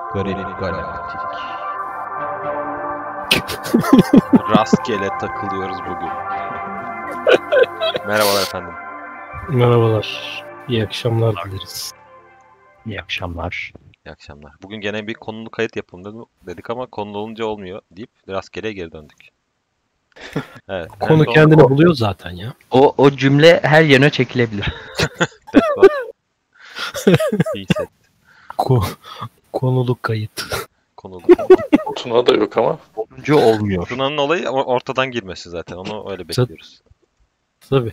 Garip galaktik. Rastgele takılıyoruz bugün. Merhabalar efendim. Merhabalar. İyi akşamlar dileriz. İyi akşamlar. İyi akşamlar. Bugün gene bir konulu kayıt yapalım dedik ama konulu olunca olmuyor deyip rastgele geri döndük. Evet. Konu kendini buluyor zaten ya. O cümle her yöne çekilebilir. İyi set. Konulu kayıt. Konulu. Tuna da yok ama. Olunca olmuyor. Tuna'nın olayı ortadan girmesi zaten. Onu öyle bekliyoruz. Tabii.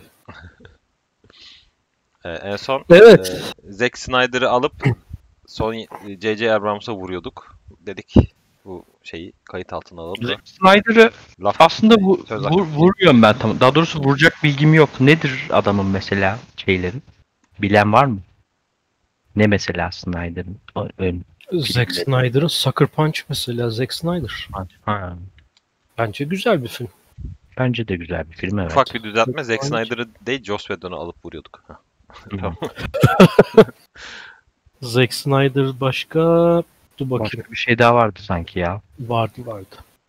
En son Evet. Zack Snyder'ı alıp son J.J. Abrams'a vuruyorduk. Dedik bu şeyi kayıt altına alalım da. Snyder'ı Laf aslında söz hakkı. vuruyorum ben tam. Daha doğrusu vuracak bilgim yok. Nedir adamın mesela şeyleri? Bilen var mı? Ne mesela Snyder'ın ön? Zack Snyder'ın Sucker Punch mesela. Zack Snyder. Ha. Bence güzel bir film. Bence de güzel bir film, evet. Ufak bir düzeltme. Zack Aynen. Snyder'ı değil Joss Whedon'u alıp vuruyorduk. Tamam. Zack Snyder başka... Dur bakayım. Başka bir şey daha vardı sanki ya. Vardı.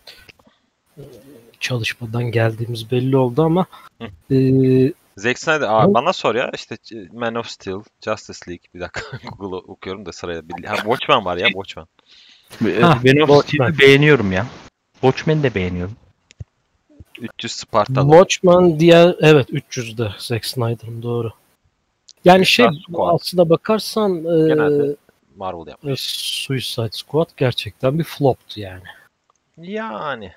Çalışmadan geldiğimiz belli oldu ama Zack Snyder, bana sor ya işte Man of Steel, Justice League, bir dakika Google'ı okuyorum da sıraya. Watchmen var ya, Watchmen. Ben o stili beğeniyorum ya. Watchmen'i de beğeniyorum. 300 Spartalı. Watchmen diğer, evet 300'de Zack Snyder'ın, doğru. Yani Squad. aslına bakarsan Genelde Marvel yapmış. Suicide Squad gerçekten bir floptu yani. Yani.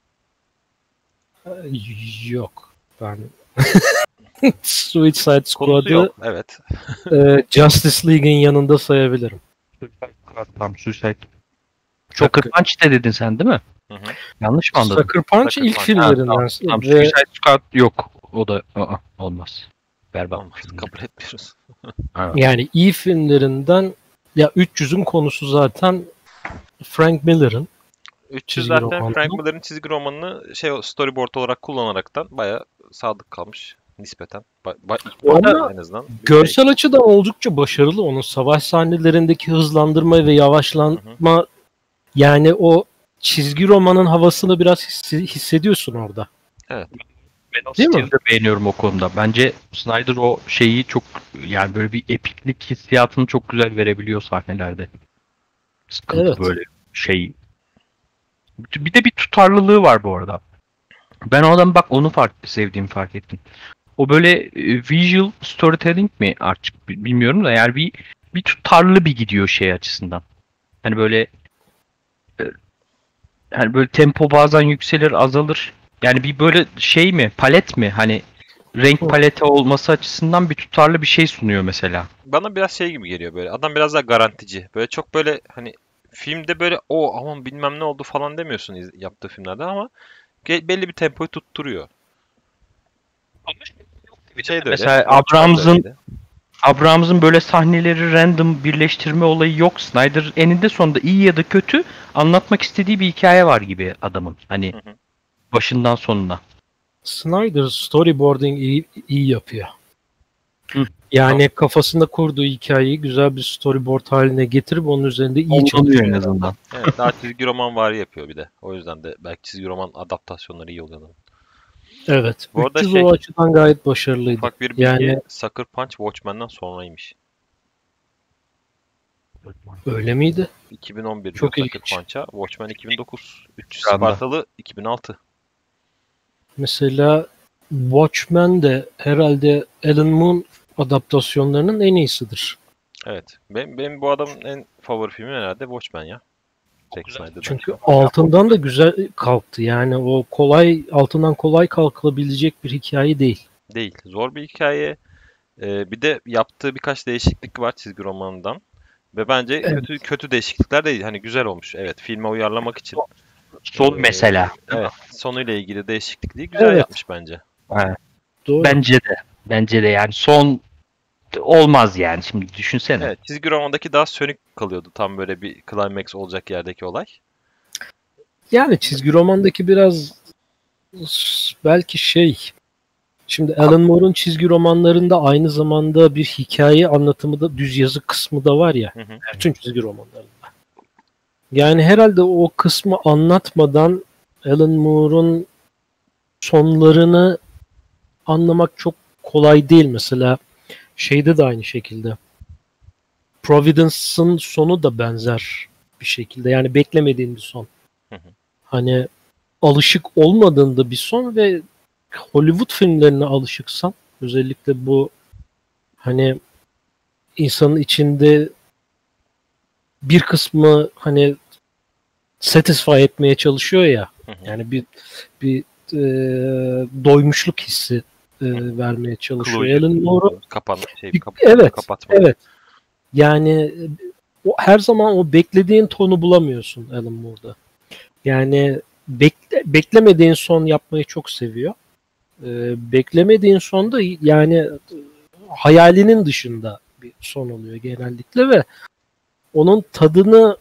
Yok. Ben Suicide Konusu Squad'ı yok. Evet. Justice League'in yanında sayabilirim. Tamam, Suicide. Sucker Punch de dedin sen değil mi? Hı hı. Yanlış mı anladım? Sucker Punch Sucker ilk Punch. filmlerinden. Tamam, Ve Suicide Squad yok. O da olmaz. Berbat. Olmaz, kabul etmiyoruz. yani iyi filmlerinden, ya 300'ün konusu zaten Frank Miller'ın 300 çizgi zaten romanı. Frank Miller'ın çizgi romanını storyboard olarak kullanaraktan bayağı sadık kalmış nispeten. Ama en azından. görsel açıdan oldukça başarılı. Onun savaş sahnelerindeki hızlandırma ve yavaşlanma, yani o çizgi romanın havasını biraz hissediyorsun orada. Evet. Ben o Değil mi? stili de beğeniyorum o konuda. Bence Snyder o şeyi çok, yani böyle bir epiklik hissiyatını çok güzel verebiliyor sahnelerde. Sıkıntı Evet. böyle şey. Bir de bir tutarlılığı var bu arada. Ben o adamı bak onu sevdiğimi fark ettim. O böyle visual storytelling mi artık bilmiyorum da, yani bir tutarlı bir gidiyor şey açısından. Hani böyle hani böyle tempo bazen yükselir, azalır. Yani bir böyle şey mi, palet mi? Hani renk paleti olması açısından bir tutarlı bir şey sunuyor mesela. Bana biraz şey gibi geliyor böyle. Adam biraz daha garantici. Böyle çok böyle hani filmde böyle o aman bilmem ne oldu falan demiyorsun yaptığı filmlerde ama belli bir tempoyu tutturuyor. Şey de öyle. Mesela Abrahams'ın böyle sahneleri random birleştirme olayı yok. Snyder eninde sonunda iyi ya da kötü anlatmak istediği bir hikaye var gibi adamın. Hani başından sonuna. Snyder storyboarding iyi yapıyor. Hı. Yani kafasında kurduğu hikayeyi güzel bir storyboard haline getirip onun üzerinde iyi çalışıyor en azından. Evet, daha çizgi roman vari yapıyor bir de. O yüzden de belki çizgi roman adaptasyonları iyi oluyor. Evet. Bu arada 300 o açıdan gayet başarılıydı. Ufak bir bilgi, Yani Sucker Punch Watchmen'den sonraymış. öyle miydi? 2011 Çok Sucker ilginç. Punch'a, Watchmen 2009, 300 Randa. Spartalı 2006. Mesela Watchmen de herhalde Alan Moore adaptasyonlarının en iyisidir. Evet. Benim bu adamın en favori filmi herhalde Watchmen ya. Zack Snyder'dan. Çünkü altından da güzel kalktı. Yani o altından kolay kalkılabilecek bir hikaye değil. Değil. Zor bir hikaye. Bir de yaptığı birkaç değişiklik var çizgi romanından. Ve bence Evet. kötü değişiklikler değil. Hani güzel olmuş. Evet, filme uyarlamak için. Son mesela. Evet. Sonuyla ilgili değişikliği güzel Evet. yapmış bence. Evet. Doğru. Bence de yani son olmaz yani, şimdi düşünsene. Evet, çizgi romandaki daha sönük kalıyordu. Tam böyle bir climax olacak yerdeki olay. Yani çizgi romandaki biraz belki şimdi Alan Moore'un çizgi romanlarında aynı zamanda bir hikaye anlatımı da, düz yazı kısmı da var ya. Hı hı. Bütün çizgi romanlarında. Yani herhalde o kısmı anlatmadan Alan Moore'un sonlarını anlamak çok kolay değil. Mesela şeyde de aynı şekilde. Providence'ın sonu da benzer bir şekilde. Yani beklemediğin bir son. Hı hı. Hani alışık olmadığında bir son ve Hollywood filmlerine alışıksan özellikle bu hani insanın içinde bir kısmı hani satisfy etmeye çalışıyor ya. Hı hı. Yani bir doymuşluk hissi vermeye çalışıyor. Closure. Alan Moore'u Kapatma. evet. Yani her zaman o beklediğin tonu bulamıyorsun Alan Moore'da. Yani beklemediğin son yapmayı çok seviyor. Beklemediğin son da yani hayalinin dışında bir son oluyor genellikle ve onun tadını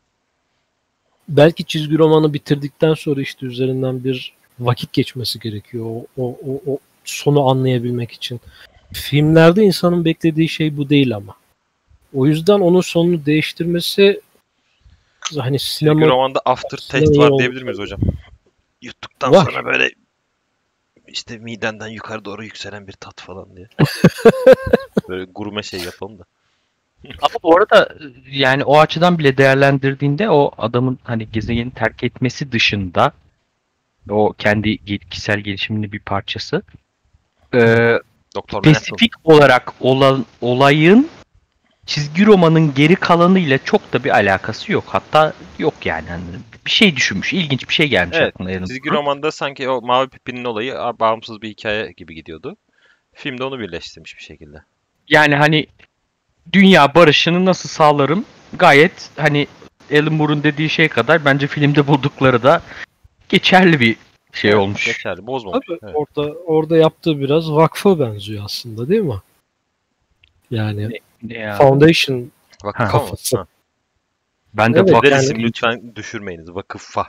belki çizgi romanı bitirdikten sonra işte üzerinden bir vakit geçmesi gerekiyor o sonu anlayabilmek için. Filmlerde insanın beklediği şey bu değil ama. O yüzden onun sonunu değiştirmesi hani Çizgi sinema romanda aftertaste var diyebilir miyiz hocam? Yuttuktan Var. sonra böyle işte midenden yukarı doğru yükselen bir tat falan diye. Böyle gurme şey yapalım da. Ama bu arada yani o açıdan bile değerlendirdiğinde o adamın hani gezegeni terk etmesi dışında o kendi kişisel gelişiminin bir parçası. Doktor Manhattan. Spesifik olarak olan olayın çizgi romanın geri kalanıyla çok da bir alakası yok. Hatta yok yani. Hani bir şey düşünmüş. İlginç bir şey gelmiş Evet. aklına. Alan Çizgi Moore'un. romanda sanki o Mavi Pipi'nin olayı bağımsız bir hikaye gibi gidiyordu. Filmde onu birleştirmiş bir şekilde. Yani hani dünya barışını nasıl sağlarım? Gayet hani Alan Moore'un dediği şey kadar bence filmde buldukları da geçerli bir şey Evet, olmuş. Geçerli. Bozmamış. tabii Evet. orada yaptığı biraz vakfa benziyor aslında değil mi? Yani Ne ya? Foundation Vakıf kafası. ama. Ben de Evet, vakıf Güzel yani- isim lütfen düşürmeyiniz. Vakıffa.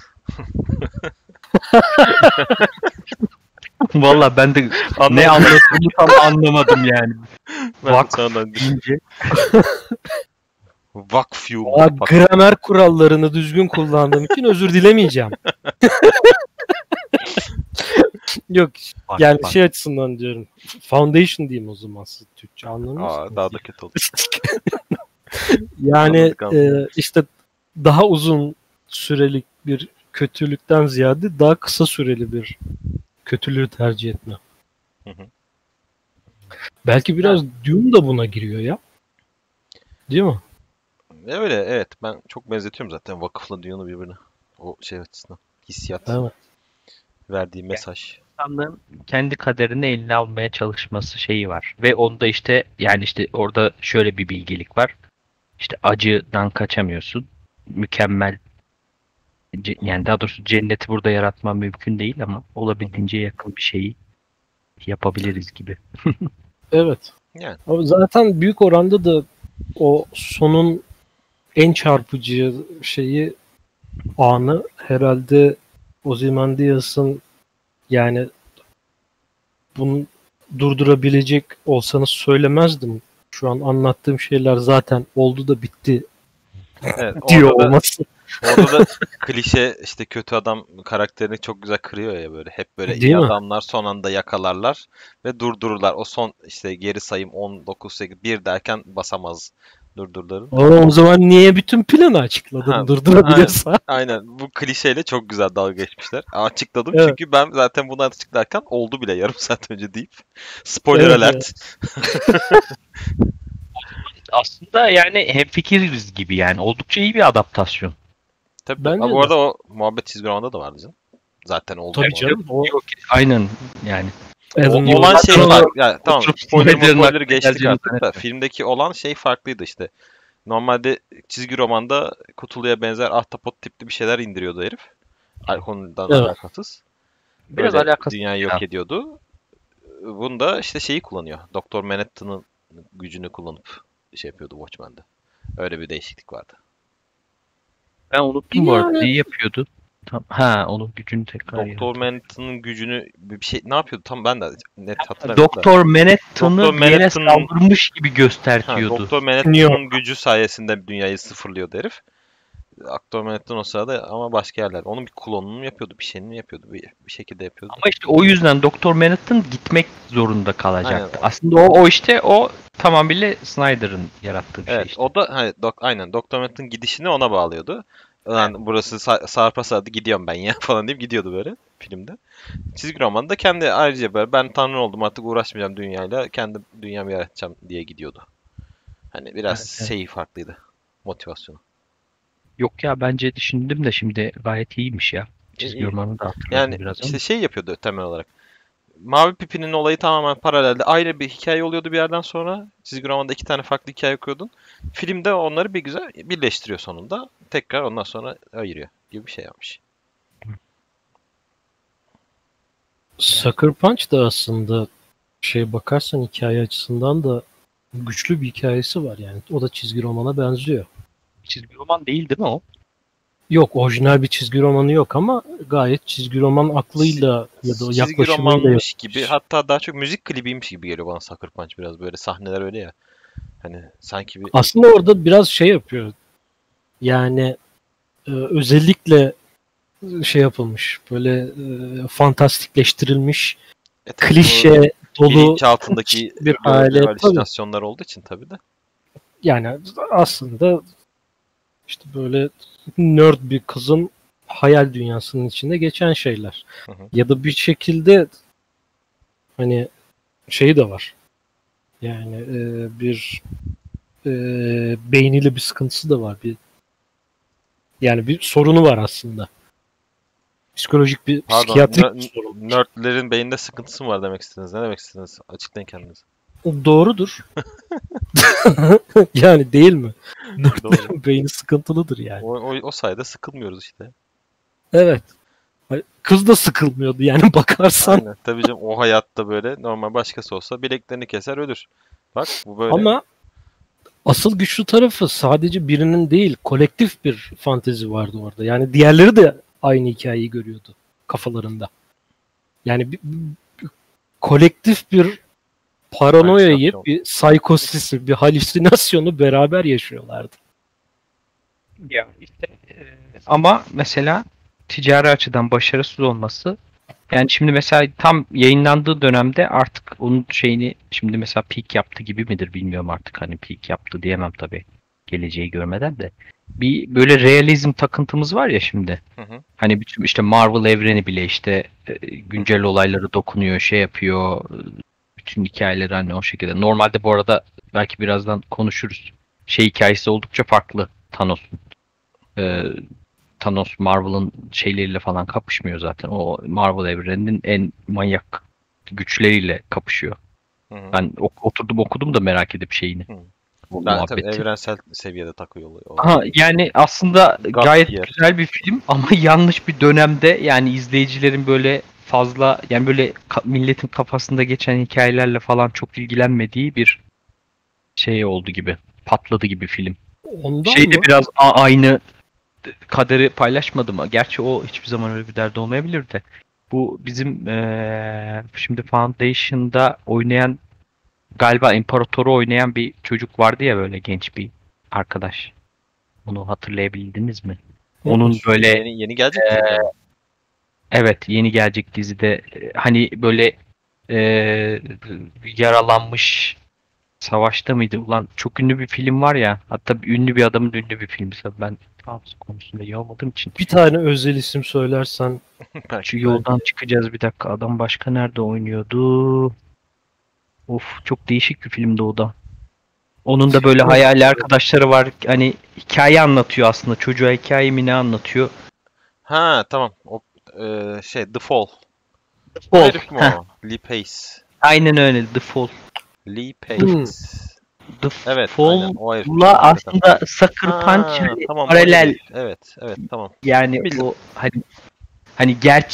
Valla ben de ne Anlamadım. anlattığını tam anlamadım yani. Ben Vakf sonradan deyince. Vakfyu. Gramer kurallarını düzgün kullandığım için özür dilemeyeceğim. Yok yani şey açısından diyorum. Foundation diyeyim o zaman siz Türkçe anlamıyorsunuz. Daha da kötü oldu. Yani Anladık. işte daha uzun sürelik bir kötülükten ziyade daha kısa süreli bir kötülüğü tercih etme. Hı hı. Belki biraz Dune da buna giriyor ya. Değil mi? Öyle evet. Ben çok benzetiyorum zaten vakıfla Dune'u birbirine. O şey açısından. Hissiyat. Evet. Verdiği mesaj. İnsanlığın kendi kaderini eline almaya çalışması şeyi var. Ve onda işte yani işte orada şöyle bir bilgelik var. İşte acıdan kaçamıyorsun. Mükemmel yani daha doğrusu cenneti burada yaratman mümkün değil ama olabildiğince yakın bir şeyi yapabiliriz gibi. Evet. Yani. Ama zaten büyük oranda da o sonun en çarpıcı şeyi anı herhalde Ozymandias'ın yani bunu durdurabilecek olsanız söylemezdim. Şu an anlattığım şeyler zaten oldu da bitti Evet, diyor orada da, olması. orada da klişe işte kötü adam karakterini çok güzel kırıyor ya böyle. Hep böyle Değil iyi mi? adamlar son anda yakalarlar ve durdururlar. O son işte geri sayım 10, 9, 8, 1 derken basamaz durdururlar. O zaman niye bütün planı açıkladın Ha, durdurabiliyorsa? Aynen bu klişeyle çok güzel dalga geçmişler. Açıkladım Evet. çünkü ben zaten bunu açıklarken oldu bile yarım saat önce deyip. Spoiler Evet, alert. Aslında yani hemfikiriz gibi yani. Oldukça iyi bir adaptasyon. Tabii. Bence Bu de. arada o muhabbet çizgi romanda da vardı canım. Zaten oldu. Tabii bu canım. O Yok, aynen yani. Alan olan Moore'un şey sonra- farklı. Ya, tamam Snyder'ın spoiler'ı aklına geçtik geleceğini artık da zannetmiyorum. filmdeki olan şey farklıydı işte. Normalde çizgi romanda kutuluya benzer ahtapot tipli bir şeyler indiriyordu herif. Konudan Evet. alakasız. Biraz Böyle alakası dünyayı ya. yok ediyordu. Bunda işte şeyi kullanıyor. Doktor Manhattan'ın gücünü kullanıp şey yapıyordu Watchmen'de. Öyle bir değişiklik vardı. Ben unuttum bu arada. Yani- Neyi yapıyordu? Onun gücünü tekrar Doktor yaratıyor. Manhattan'ın gücünü bir şey ne yapıyordu tam ben de net hatırlamıyorum da. Doktor Manhattan'ı Doktor bir yere Manhattan'ın- saldırmış gibi Ha, göstertiyordu. Doktor Manhattan'ın gücü sayesinde dünyayı sıfırlıyordu herif. Doktor Manhattan o sırada ama başka yerler. Onun bir klonunu mu yapıyordu, bir şeyini mi yapıyordu, bir şekilde yapıyordu. Ama işte o yüzden Doktor Manhattan gitmek zorunda kalacaktı. Aynen. Aslında o tamamıyla Snyder'ın yarattığı bir şey Evet, işte. o da hani aynen Doktor Manhattan gidişini ona bağlıyordu. Ulan burası sarpa sardı gidiyorum ben ya falan deyip gidiyordu böyle filmde. Çizgi romanda kendi ayrıca böyle ben tanrı oldum artık uğraşmayacağım dünyayla kendi dünyamı yaratacağım diye gidiyordu. Hani biraz Evet, evet. şeyi farklıydı motivasyonu. Yok ya, bence düşündüm de şimdi gayet iyiymiş ya. Çizgi İyi. romanı da hatırladım Yani biraz ama. işte şey yapıyordu temel olarak. Mavi Pipi'nin olayı tamamen paralelde. Ayrı bir hikaye oluyordu bir yerden sonra. Çizgi romanda iki tane farklı hikaye okuyordun. Filmde onları bir güzel birleştiriyor sonunda. Tekrar ondan sonra ayırıyor gibi bir şey yapmış. Sucker Punch da aslında bakarsan hikaye açısından da güçlü bir hikayesi var yani. O da çizgi romana benziyor. Çizgi roman değil mi o? Yok, orijinal bir çizgi romanı yok ama gayet çizgi roman aklıyla ya da o Çizgi yaklaşımıyla romanmış gibi yapmış. hatta daha çok müzik klibiymiş gibi geliyor bana Sucker Punch biraz böyle sahneler öyle ya. Hani sanki bir Aslında orada biraz yapıyor. Yani özellikle yapılmış. Böyle fantastikleştirilmiş, tabii bu klişe dolu bilinç altındaki bir gördüğü hale. Tabii. halüsinasyonlar olduğu için tabii de. Yani aslında işte böyle nerd bir kızın hayal dünyasının içinde geçen şeyler. Hı hı. Ya da bir şekilde hani de var. Yani bir beyniyle bir sıkıntısı da var. Yani bir sorunu var aslında. Psikolojik bir, Pardon, psikiyatrik bir sorun. nerdlerin beyinde sıkıntısı mı var demek istediniz? Ne demek istediniz? Açıklayın kendinizi. Doğrudur. Yani değil mi? Doğru. Nerdlerin beyni sıkıntılıdır yani. O sayede sıkılmıyoruz işte. Evet. Kız da sıkılmıyordu yani bakarsan. Aynen. Tabii canım o hayatta böyle normal başkası olsa bileklerini keser ölür. Bak bu böyle. Ama asıl güçlü tarafı sadece birinin değil, kolektif bir fantezi vardı orada. Yani diğerleri de aynı hikayeyi görüyordu kafalarında. Yani kolektif bir paranoyayı, Halüsinasyon. bir psikosisi, bir halüsinasyonu beraber yaşıyorlardı. Ya işte ama mesela ticari açıdan başarısız olması, yani şimdi mesela tam yayınlandığı dönemde artık onun şeyini, şimdi mesela peak yaptı gibi midir bilmiyorum artık, hani peak yaptı diyemem tabii geleceği görmeden de. Bir böyle realizm takıntımız var ya şimdi. Hı hı. Hani bütün işte Marvel evreni bile işte güncel olayları dokunuyor, şey yapıyor. Bütün hikayeleri hani o şekilde. Normalde bu arada belki birazdan konuşuruz. Şey hikayesi oldukça farklı Thanos'un. Ee, Thanos Marvel'ın şeyleriyle falan kapışmıyor zaten. O Marvel evreninin en manyak güçleriyle kapışıyor. Hı hı. Ben oturdum okudum da merak edip şeyini. Hı. Bu Ben tabii muhabbeti. evrensel seviyede takıyor oluyor. Aha, yani aslında God gayet tier. güzel bir film ama yanlış bir dönemde, yani izleyicilerin böyle fazla, yani böyle milletin kafasında geçen hikayelerle falan çok ilgilenmediği bir şey oldu gibi. Patladı gibi film. Ondan Şey de mı? biraz aynı kaderi paylaşmadı mı? Gerçi o hiçbir zaman öyle bir derdi olmayabilir de. Bu bizim şimdi Foundation'da oynayan, galiba İmparator'u oynayan bir çocuk vardı ya, böyle genç bir arkadaş. Onu hatırlayabildiniz mi? Onun böyle Yeni gelecek dizide mi? evet, yeni gelecek dizide hani böyle e, yaralanmış, savaşta mıydı? Ulan çok ünlü bir film var ya. Hatta ünlü bir adamın ünlü bir filmi. Ben hafıza konusunda iyi olmadığım için. Bir tane özel isim söylersen Şu Belki. yoldan çıkacağız bir dakika. Adam başka nerede oynuyordu? Of, çok değişik bir filmdi o da. Onun da böyle hayali arkadaşları var. Hani hikaye anlatıyor aslında. Çocuğa hikaye mi ne anlatıyor? Ha tamam. O The Fall. O Fall. herif mi Heh, o? Lee Pace. aynen öyle. The Fall. Lee Pace. Hmm. Evet, aynen. O herif. Fall'la aslında Sucker Punch Ha, tamam o paralel. herif. Evet, tamam. Yani Bildim. o hani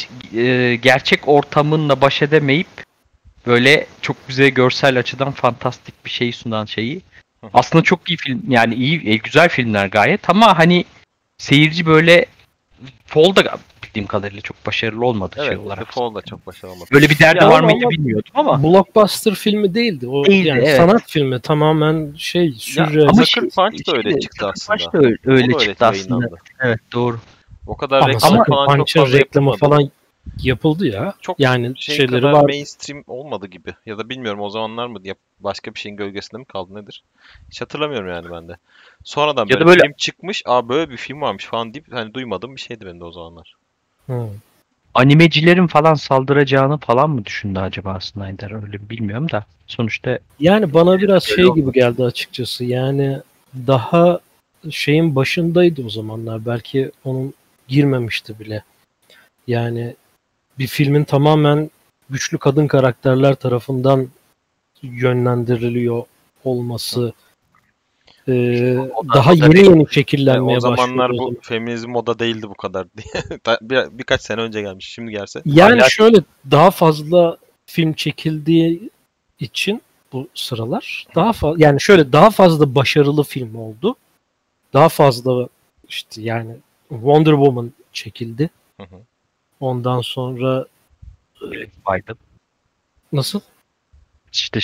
gerçek ortamınla baş edemeyip böyle çok güzel görsel açıdan fantastik bir şey sunan şeyi. Hı hı. Aslında çok iyi film, yani iyi güzel filmler gayet, ama hani seyirci böyle Fall da bildiğim kadarıyla çok başarılı olmadı şey Evet, olarak. The Fall da çok başarılı olmadı. Böyle bir derdi Ya var ama mıydı bilmiyordum ama. Blockbuster filmi değildi. O Değildi, yani evet. sanat filmi tamamen şey Ya, sürrealist. ama Sucker Punch da öyle çıktı Sucker Punch aslında. da öyle O da çıktı aslında. yayınlandı. Evet doğru. O kadar Ama reklam Sucker falan çok Punch'ın fazla reklamı yapılmadı. falan yapıldı ya. Çok yani şey şeyleri kadar var. mainstream olmadı gibi. Ya da bilmiyorum o zamanlar mı başka bir şeyin gölgesinde mi kaldı nedir? Hiç hatırlamıyorum yani ben de. Sonradan Ya da böyle böyle- film çıkmış. Aa böyle bir film varmış falan deyip hani duymadığım bir şeydi benim de o zamanlar. Hı. Animecilerin falan saldıracağını falan mı düşündü acaba Snyder? Öyle bilmiyorum da. Sonuçta Yani bana biraz Öyle şey oldu. gibi geldi açıkçası. Yani daha şeyin başındaydı o zamanlar. Belki onun girmemişti bile. Yani bir filmin tamamen güçlü kadın karakterler tarafından yönlendiriliyor olması o da- daha o da yeni değil. yeni O şekillenmeye zamanlar başlıyordu o bu zaman. feminizm moda değildi bu kadar diye. Birkaç sene önce gelmiş. Şimdi gelse. Yani Hala- şöyle daha fazla film çekildiği için bu sıralar daha fazla yani şöyle daha fazla başarılı film oldu. Daha fazla işte yani Wonder Woman çekildi. Hı hı. Ondan sonra Biden. nasıl? İşte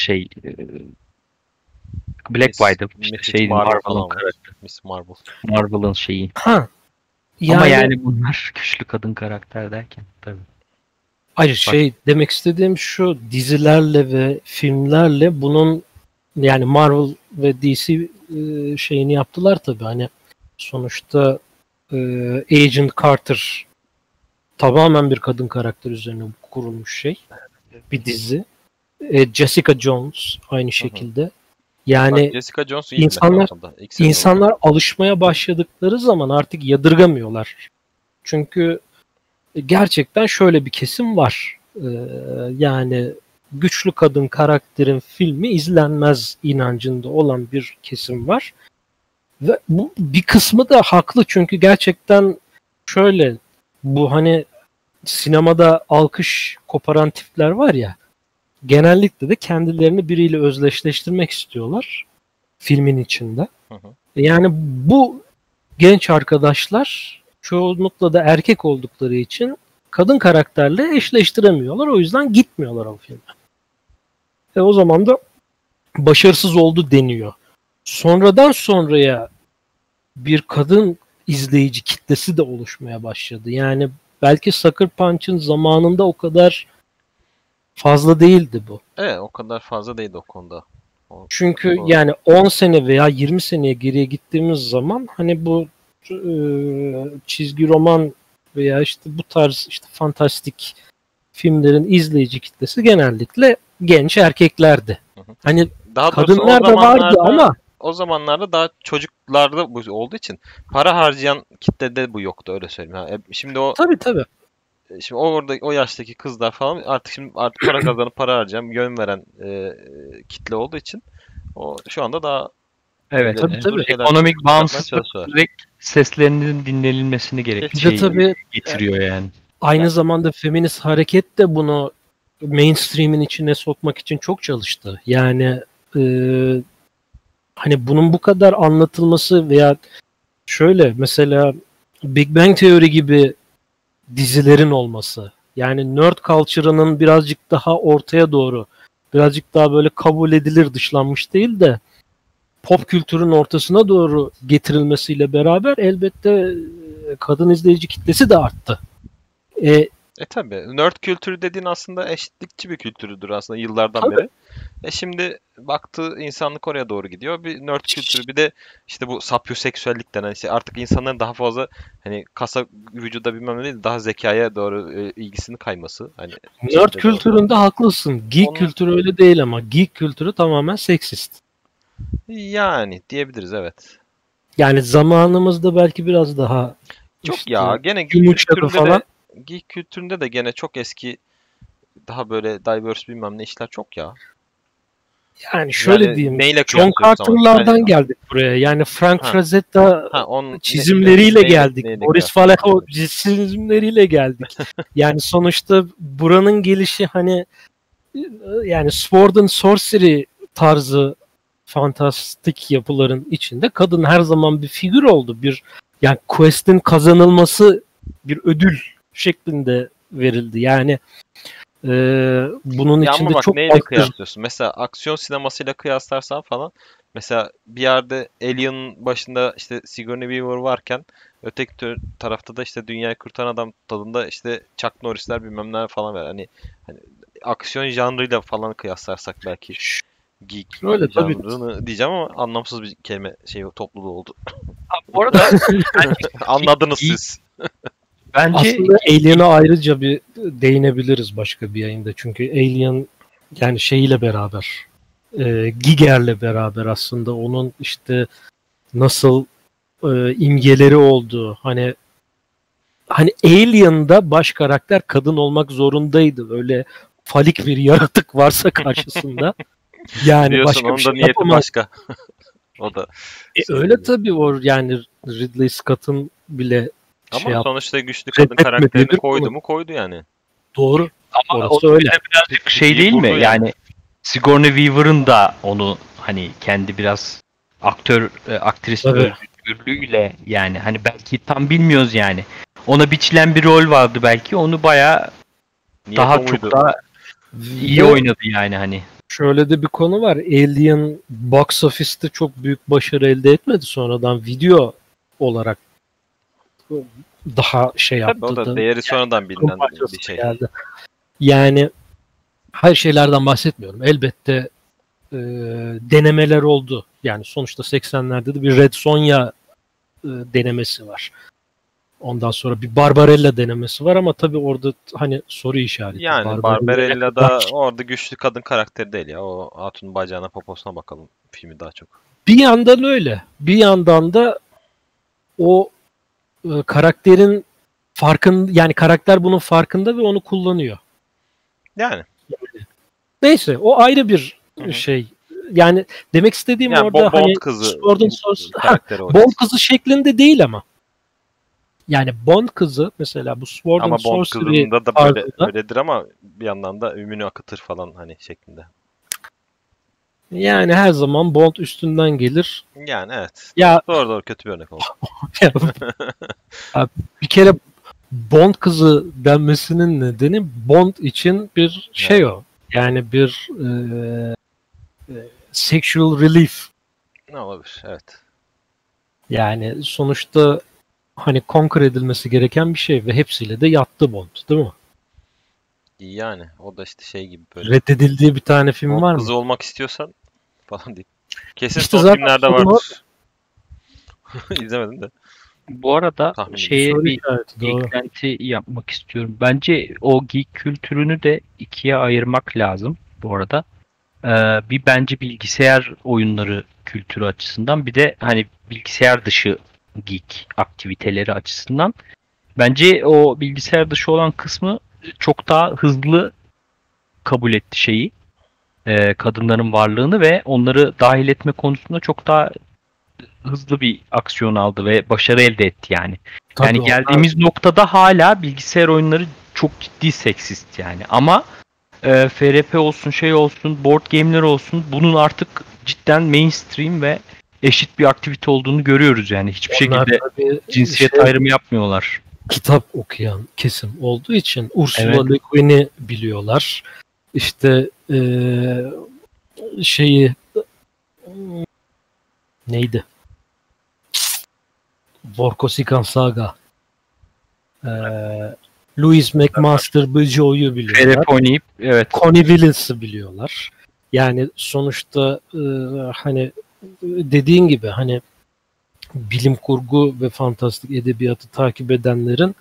Black Widow işte Mrs. Marvel Marvel'ın falan var. Miss Marvel. Marvel'ın şeyi. Ha. Ama yani bunlar güçlü kadın karakter derken tabii. hayır şey demek istediğim şu dizilerle ve filmlerle bunun yani Marvel ve DC şeyini yaptılar tabii hani sonuçta Agent Carter tamamen bir kadın karakter üzerine kurulmuş şey. Bir dizi. Jessica Jones aynı şekilde. Yani Bak, Jessica Jones iyiydi insanlar- mesela onda. İlk sezonu. insanlar alışmaya başladıkları zaman artık yadırgamıyorlar. Çünkü gerçekten şöyle bir kesim var. Yani güçlü kadın karakterin filmi izlenmez inancında olan bir kesim var. Ve bu bir kısmı da haklı çünkü gerçekten şöyle bu hani sinemada alkış koparan tipler var ya genellikle de kendilerini biriyle özdeşleştirmek istiyorlar filmin içinde. Hı hı. Yani bu genç arkadaşlar çoğunlukla da erkek oldukları için kadın karakterle eşleştiremiyorlar. O yüzden gitmiyorlar o filme. O zaman da başarısız oldu deniyor. Sonradan sonraya bir kadın izleyici kitlesi de oluşmaya başladı. Yani belki Sucker Punch'ın zamanında o kadar fazla değildi bu. Evet o kadar fazla değildi o konuda. Çünkü Doğru. yani 10 sene veya 20 seneye geriye gittiğimiz zaman hani bu çizgi roman veya işte bu tarz işte fantastik filmlerin izleyici kitlesi genellikle genç erkeklerdi. Hı hı. Hani Daha doğrusu kadınlar da vardı ama o zamanlarda daha çocuklarda bu olduğu için para harcayan kitlede bu yoktu öyle söyleyeyim. Şimdi tabii. şimdi orada o yaştaki kızlar falan artık para kazanıp para harcayan yön veren kitle olduğu için o şu anda daha Evet. Tabii. şeyler Ekonomik çıkartmaya bağımsızlık çalışıyorlar. direkt seslerinin dinlenilmesini bir de gerektiği tabii getiriyor yani. aynı zamanda feminist hareket de bunu mainstream'in içine sokmak için çok çalıştı. Yani hani bunun bu kadar anlatılması veya şöyle mesela Big Bang Theory gibi dizilerin olması. Yani nerd culture'ının birazcık daha ortaya doğru, birazcık daha böyle kabul edilir dışlanmış değil de pop kültürün ortasına doğru getirilmesiyle beraber elbette kadın izleyici kitlesi de arttı. Tabii. Nerd kültürü dediğin aslında eşitlikçi bir kültürüdür aslında yıllardan Tabii. beri. Şimdi baktı insanlık oraya doğru gidiyor. Bir nerd kültürü bir de işte bu sapyoseksüellik denen işte artık insanların daha fazla hani kasa vücuda bilmem ne değil daha zekaya doğru ilgisini kayması. Hani Nerd kültüründe haklısın. Geek Onun- kültürü öyle değil ama geek kültürü tamamen seksist. yani diyebiliriz evet. Yani zamanımızda belki biraz daha Çok işte ya gene yumuşadı falan. geek kültüründe de gene çok eski daha böyle diverse bilmem ne işler çok ya. Yani şöyle Yani diyeyim. neyle John kıyaslıyorsun ama? Carter'lardan Hani- geldik buraya. Yani Frank Ha. Frazetta onun çizimleriyle geldik. neyle Boris kıyaslıyorsun? Vallejo çizimleriyle geldik. Yani sonuçta buranın gelişi hani yani Sword and Sorcery tarzı fantastik yapıların içinde kadın her zaman bir figür oldu. Bir yani quest'in kazanılması bir ödül şeklinde verildi. Yani bunun Ya ama içinde bak çok neyle fazla kıyaslıyorsun? Mesela aksiyon sinemasıyla kıyaslarsan falan, mesela bir yerde Alien'ın başında işte Sigourney Weaver varken öteki tarafta da işte dünyayı kurtaran adam tadında işte Chuck Norris'ler bilmem neler falan var. Hani aksiyon janrıyla falan kıyaslarsak belki geek öyle tabii. janrını diyeceğim ama anlamsız bir kelime topluluğu oldu. Bu arada Anladınız geek- siz. bence Aslında Alien'a ayrıca bir değinebiliriz başka bir yayında. Çünkü Alien yani şeyiyle beraber Giger'le beraber aslında onun işte nasıl imgeleri olduğu, hani Alien'da baş karakter kadın olmak zorundaydı. Öyle falik bir yaratık varsa karşısında yani Diyorsun başka bir onun da şey niyeti yapamaz. başka. O da Öyle söyleniyor. tabii, o yani Ridley Scott'ın bile şey Ama yap sonuçta güçlü kadın reddetmediği karakterini bir koydu konu. mu koydu yani. Doğru. ama o Orası öyle. da birazcık şey İyi değil mi? vurdu yani. Yani Sigourney Weaver'ın da onu hani kendi biraz aktris Tabii. özgürlüğüyle, yani hani belki tam bilmiyoruz yani. Ona biçilen bir rol vardı belki. Onu bayağı Niyet daha o çok muydu? daha iyi Ve oynadı yani hani. şöyle de bir konu var. Alien box office'te çok büyük başarı elde etmedi. Sonradan video olarak daha şey Tabii o yaptı da da değeri sonradan bunun bilinen bir parçası şey. geldi. Yani her şeylerden bahsetmiyorum. Elbette denemeler oldu. Yani sonuçta 80'lerde de bir Red Sonja denemesi var. Ondan sonra bir Barbarella denemesi var ama tabii orada hani soru işareti. Yani Barbarella ne Barbarella kadar. da orada güçlü kadın karakteri değil ya. O hatunun bacağına poposuna bakalım filmi daha çok. Bir yandan öyle. Bir yandan da o karakterin yani karakter bunun farkında ve onu kullanıyor. Yani. Neyse, o ayrı bir Hı hı. şey. Yani demek istediğim Yani orada Bond hani kızı Sword and Sorcery- karakteri o. Bond kızı şeklinde değil ama. Yani Bond kızı mesela bu Sword and Ama Bond Sorcery kızında da böyle tarzında öyledir ama bir yandan da ümünü akıtır falan hani şeklinde. yani her zaman Bond üstünden gelir. Yani evet. Ya Doğru kötü bir örnek oldu. bir kere Bond kızı denmesinin nedeni Bond için bir şey Evet. o. Yani bir sexual relief. Ne olabilir? Evet. Yani sonuçta hani conquer edilmesi gereken bir şey ve hepsiyle de yattı Bond, değil mi? İyi yani. O da işte şey gibi böyle. Reddedildiği bir tane film Bond var mı? kızı olmak istiyorsan falan deyip. Kesin İşte son zaten filmlerde sorun o. vardır. İzlemedim de. Bu arada Tahminim. şeye Soru bir işareti, doğru. eklenti yapmak istiyorum. Bence o geek kültürünü de ikiye ayırmak lazım bu arada. Bir bence bilgisayar oyunları kültürü açısından, bir de hani bilgisayar dışı geek aktiviteleri açısından. Bence o bilgisayar dışı olan kısmı çok daha hızlı kabul etti kadınların varlığını ve onları dahil etme konusunda çok daha hızlı bir aksiyon aldı ve başarı elde etti yani. Tabii Yani onlar geldiğimiz noktada hala bilgisayar oyunları çok ciddi seksist yani. Ama FRP olsun, şey olsun, board game'ler olsun, bunun artık cidden mainstream ve eşit bir aktivite olduğunu görüyoruz yani. Hiçbir şekilde tabii cinsiyet şey, ayrımı yapmıyorlar. kitap okuyan kesim olduğu için Ursula Evet. Le Guin'i biliyorlar. İşte şeyi neydi? Vorkosigan Saga. Louis McMaster Bıcıo'yu biliyorlar. FRP oynayıp evet. Connie Williams'ı biliyorlar. Yani sonuçta hani dediğin gibi hani bilim kurgu ve fantastik edebiyatı takip edenlerin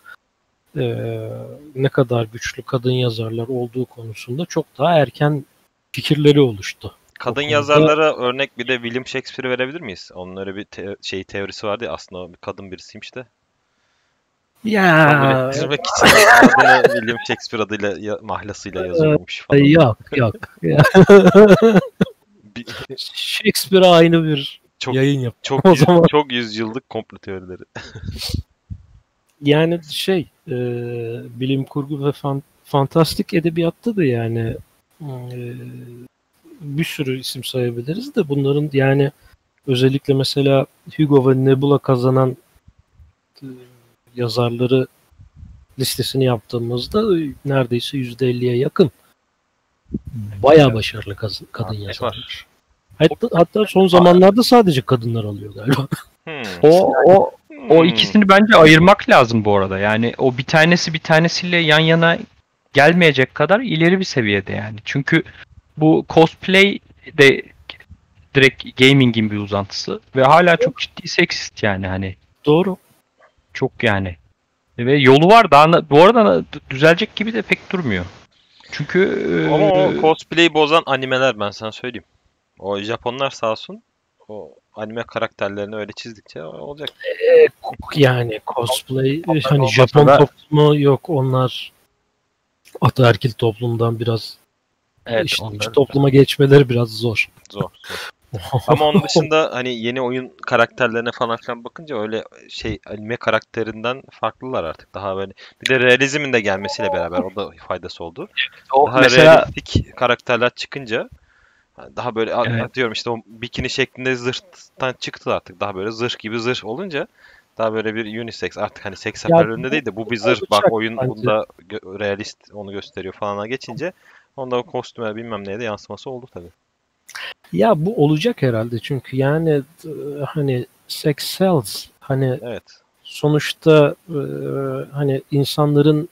ne kadar güçlü kadın yazarlar olduğu konusunda çok daha erken fikirleri oluştu. Kadın O konuda- yazarlara örnek bir de William Shakespeare'i verebilir miyiz? Onun öyle bir teorisi vardı ya, aslında o bir kadın birisiymiş de. Kabul Ya ettirmek için adını William Shakespeare adıyla mahlasıyla yazıyormuş falan. yok. Ya. Bir- Shakespeare'a aynı bir çok yayın yap. çok O zaman çok yüzyıllık komplo teorileri. yani bilim kurgu ve fantastik edebiyatta da yani bir sürü isim sayabiliriz de bunların yani özellikle mesela Hugo ve Nebula kazanan yazarları listesini yaptığımızda neredeyse %50'ye yakın. Bayağı başarılı kadın yazarlar. Hatta son zamanlarda sadece kadınlar alıyor galiba. O ikisini bence ayırmak lazım bu arada. Yani o bir tanesi bir tanesiyle yan yana gelmeyecek kadar ileri bir seviyede yani. Çünkü bu cosplay de direkt gaming'in bir uzantısı ve hala çok ciddi seksist yani hani. Doğru. Çok yani. Ve yolu var daha bu arada düzelecek gibi de pek durmuyor. Çünkü ama o cosplay'i bozan animeler ben sana söyleyeyim. O Japonlar sağ olsun o anime karakterlerini öyle çizdikçe olacak. Yani cosplay hani Japon toplumu yok, onlar ataerkil toplumdan biraz işte topluma geçmeleri biraz zor. Zor. Ama onun dışında hani yeni oyun karakterlerine falan filan bakınca öyle anime karakterinden farklılar artık. Daha böyle bir de realizmin de gelmesiyle beraber o da faydası oldu. Daha mesela realistik karakterler çıkınca daha böyle atıyorum işte o bikini şeklinde zırhtan çıktı artık. Daha böyle zırh gibi zırh olunca daha böyle bir unisex artık hani seks seferlerinde değil de bu bir zırh bak oyun bunda realist onu gösteriyor falana geçince onda o kostüme bilmem neye de yansıması oldu tabii. Ya bu olacak herhalde çünkü yani hani sex sells hani evet. Sonuçta hani insanların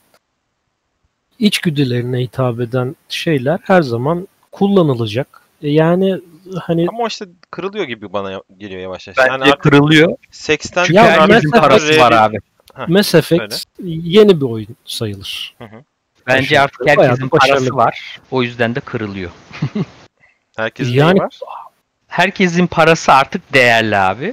içgüdülerine hitap eden şeyler her zaman kullanılacak. Yani hani ama işte kırılıyor gibi bana geliyor yavaş yavaş. Bence yani artık kırılıyor. seksten çünkü herkesin parası var abi. Mass Effect yeni bir oyun sayılır. Bence artık herkesin parası var. O yüzden de kırılıyor. Herkesin yani, var? Herkesin parası artık değerli abi.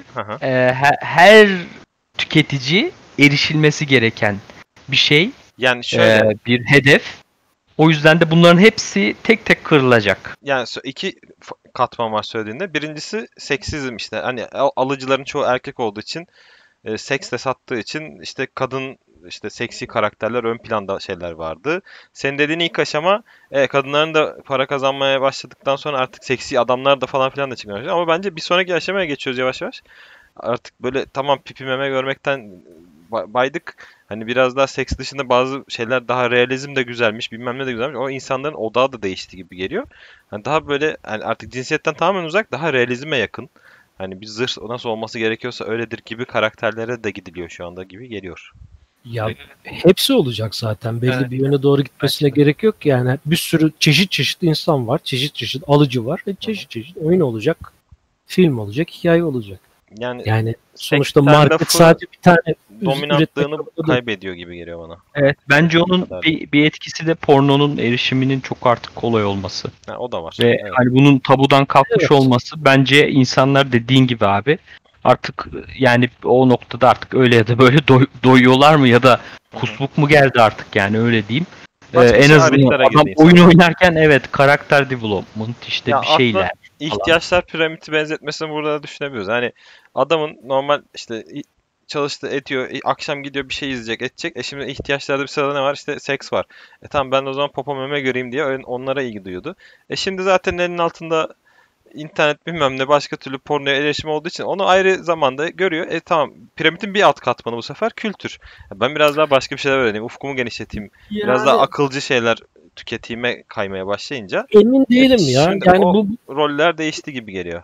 Her tüketici erişilmesi gereken bir şey. Yani şöyle bir hedef. O yüzden de bunların hepsi tek tek kırılacak. Yani iki katman var söylediğinde. Birincisi seksizm işte. Hani alıcıların çoğu erkek olduğu için seksle sattığı için işte kadın işte seksi karakterler ön planda şeyler vardı. Senin dediğin ilk aşama kadınların da para kazanmaya başladıktan sonra artık seksi adamlar da falan filan da çıkmaya başladı. Ama bence bir sonraki aşamaya geçiyoruz yavaş yavaş. Artık böyle tamam pipi meme görmekten baydık. Hani biraz daha seks dışında bazı şeyler daha realizm de güzelmiş, bilmem ne de güzelmiş. O insanların odağı da değişti gibi geliyor. Hani daha böyle yani artık cinsiyetten tamamen uzak, daha realizme yakın. Hani bir zırh nasıl olması gerekiyorsa öyledir gibi karakterlere de gidiliyor şu anda gibi geliyor. Ya hepsi olacak zaten. Belli bir yöne doğru gitmesine gerek yok. Yani bir sürü çeşit insan var. Çeşit alıcı var. Ve çeşit oyun olacak. Film olacak. Hikaye olacak. Yani sonuçta market sadece bir tane dominantlığını kaybediyor gibi geliyor bana. Evet. Bence onun bir etkisi de pornonun erişiminin çok artık kolay olması. O da var. Ve hani bunun tabudan kalkmış olması bence insanlar dediğin gibi abi artık yani o noktada artık öyle ya da böyle doyuyorlar mı ya da kusmuk mu geldi artık yani öyle diyeyim. En azından adam oyun oynarken evet karakter development işte ya bir şeyler. İhtiyaçlar piramidi benzetmesini burada düşünebiliyoruz. Hani adamın normal işte çalıştı ediyor, akşam gidiyor bir şey izleyecek edecek. Şimdi ihtiyaçlarda bir sırada ne var? İşte seks var. Tamam ben de o zaman popo meme göreyim diye onlara ilgi duyuyordu. Şimdi zaten elinin altında internet bilmem ne başka türlü pornoya erişim olduğu için onu ayrı zamanda görüyor. Tamam piramidin bir alt katmanı bu sefer kültür. Ben biraz daha başka bir şeyler öğreneyim. Ufkumu genişleteyim. Yani, biraz daha akılcı şeyler tüketime kaymaya başlayınca. Emin değilim ya. Yani bu roller değişti gibi geliyor.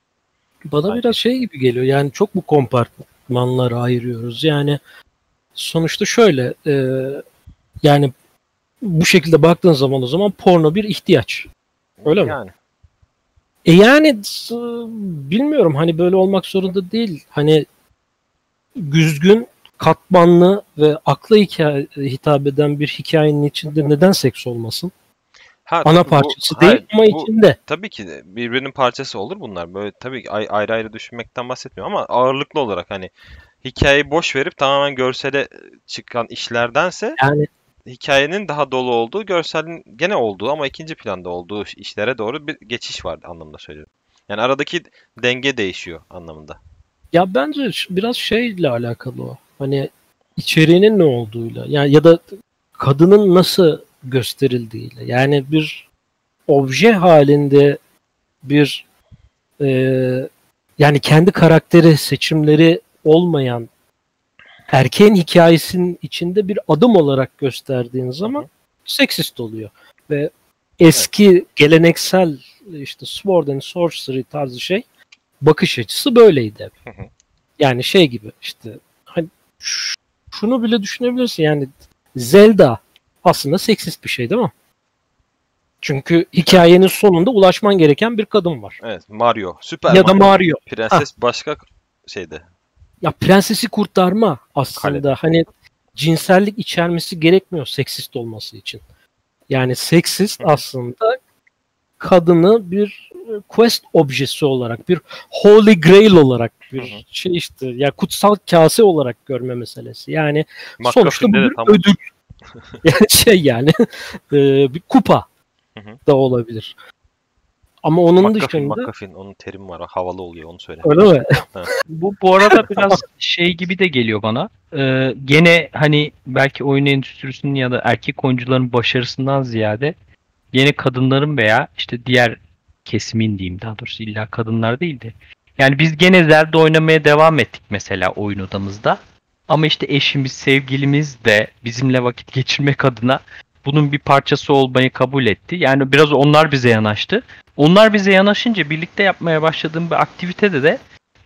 Bana biraz şey gibi geliyor. Yani çok bu kompartmanlara ayırıyoruz. Yani sonuçta şöyle yani bu şekilde baktığın zaman o zaman porno bir ihtiyaç. Öyle mi? Yani bilmiyorum hani böyle olmak zorunda değil. Hani düzgün, katmanlı ve akla hitap eden bir hikayenin içinde neden seks olmasın? Ana parçası değil ama içinde. Tabii ki birbirinin parçası olur bunlar. Böyle tabii ki ayrı ayrı düşünmekten bahsetmiyorum ama ağırlıklı olarak hani hikayeyi boş verip tamamen görsele çıkan işlerdense yani hikayenin daha dolu olduğu, görselin gene olduğu ama ikinci planda olduğu işlere doğru bir geçiş var anlamında söylüyorum. Yani aradaki denge değişiyor anlamında. Ya bence biraz şeyle alakalı o. Hani içeriğinin ne olduğuyla. Yani ya da kadının nasıl gösterildiğiyle. Yani bir obje halinde bir yani kendi karakteri seçimleri olmayan erkeğin hikayesinin içinde bir adım olarak gösterdiğin zaman seksist oluyor. Ve eski geleneksel işte Sword and Sorcery tarzı bakış açısı böyleydi. Yani gibi işte hani şunu bile düşünebilirsin, yani Zelda aslında seksist bir şey değil mi? Çünkü hikayenin sonunda ulaşman gereken bir kadın var. Evet, Mario. Süper Ya da Mario. Prenses başka şeyde. Ya prensesi kurtarma aslında. Kalede. Hani cinsellik içermesi gerekmiyor seksist olması için. Yani seksist aslında kadını bir quest objesi olarak, bir holy grail olarak, bir işte ya kutsal kase olarak görme meselesi. Yani sonuçta bu bir ödül. Yani bir kupa da olabilir. Ama onun dışında McGuffin, onun terimi var. Havalı oluyor, onu söyle. Öyle mi? Bu arada biraz gibi de geliyor bana. Gene hani belki oyun endüstrisinin ya da erkek oyuncuların başarısından ziyade gene kadınların veya işte diğer kesimin diyeyim, daha doğrusu illa kadınlar değil de. Yani biz gene Zelda oynamaya devam ettik mesela oyun odamızda. Ama işte eşimiz, sevgilimiz de bizimle vakit geçirmek adına bunun bir parçası olmayı kabul etti. Yani biraz onlar bize yanaştı. Onlar bize yanaşınca birlikte yapmaya başladığım bir aktivitede de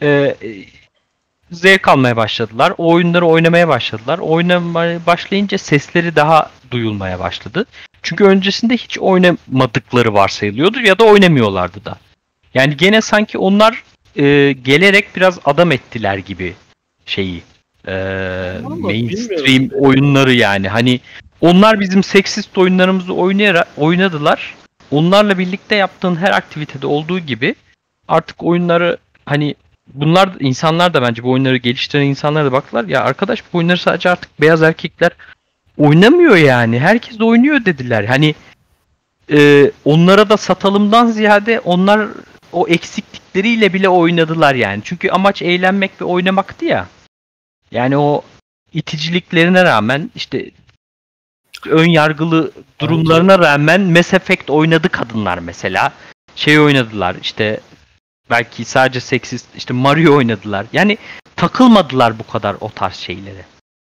zevk almaya başladılar. O oyunları oynamaya başladılar. Oynamaya başlayınca sesleri daha duyulmaya başladı. Çünkü öncesinde hiç oynamadıkları varsayılıyordu ya da oynamıyorlardı da. Yani gene sanki onlar gelerek biraz adam ettiler gibi mainstream oyunları yani. Hani onlar bizim seksist oyunlarımızı oynadılar. Onlarla birlikte yaptığın her aktivitede olduğu gibi artık oyunları hani bunlar insanlar da bence bu oyunları geliştiren insanlar da baktılar ya arkadaş bu oyunları sadece artık beyaz erkekler oynamıyor yani. Herkes de oynuyor dediler. Hani onlara da satalımdan ziyade onlar o eksiklikleriyle bile oynadılar yani. Çünkü amaç eğlenmek ve oynamaktı ya. Yani o iticiliklerine rağmen işte ön yargılı durumlarına rağmen Mass Effect oynadı kadınlar mesela. Oynadılar işte belki sadece seksist işte Mario oynadılar. Yani takılmadılar bu kadar o tarz şeylere.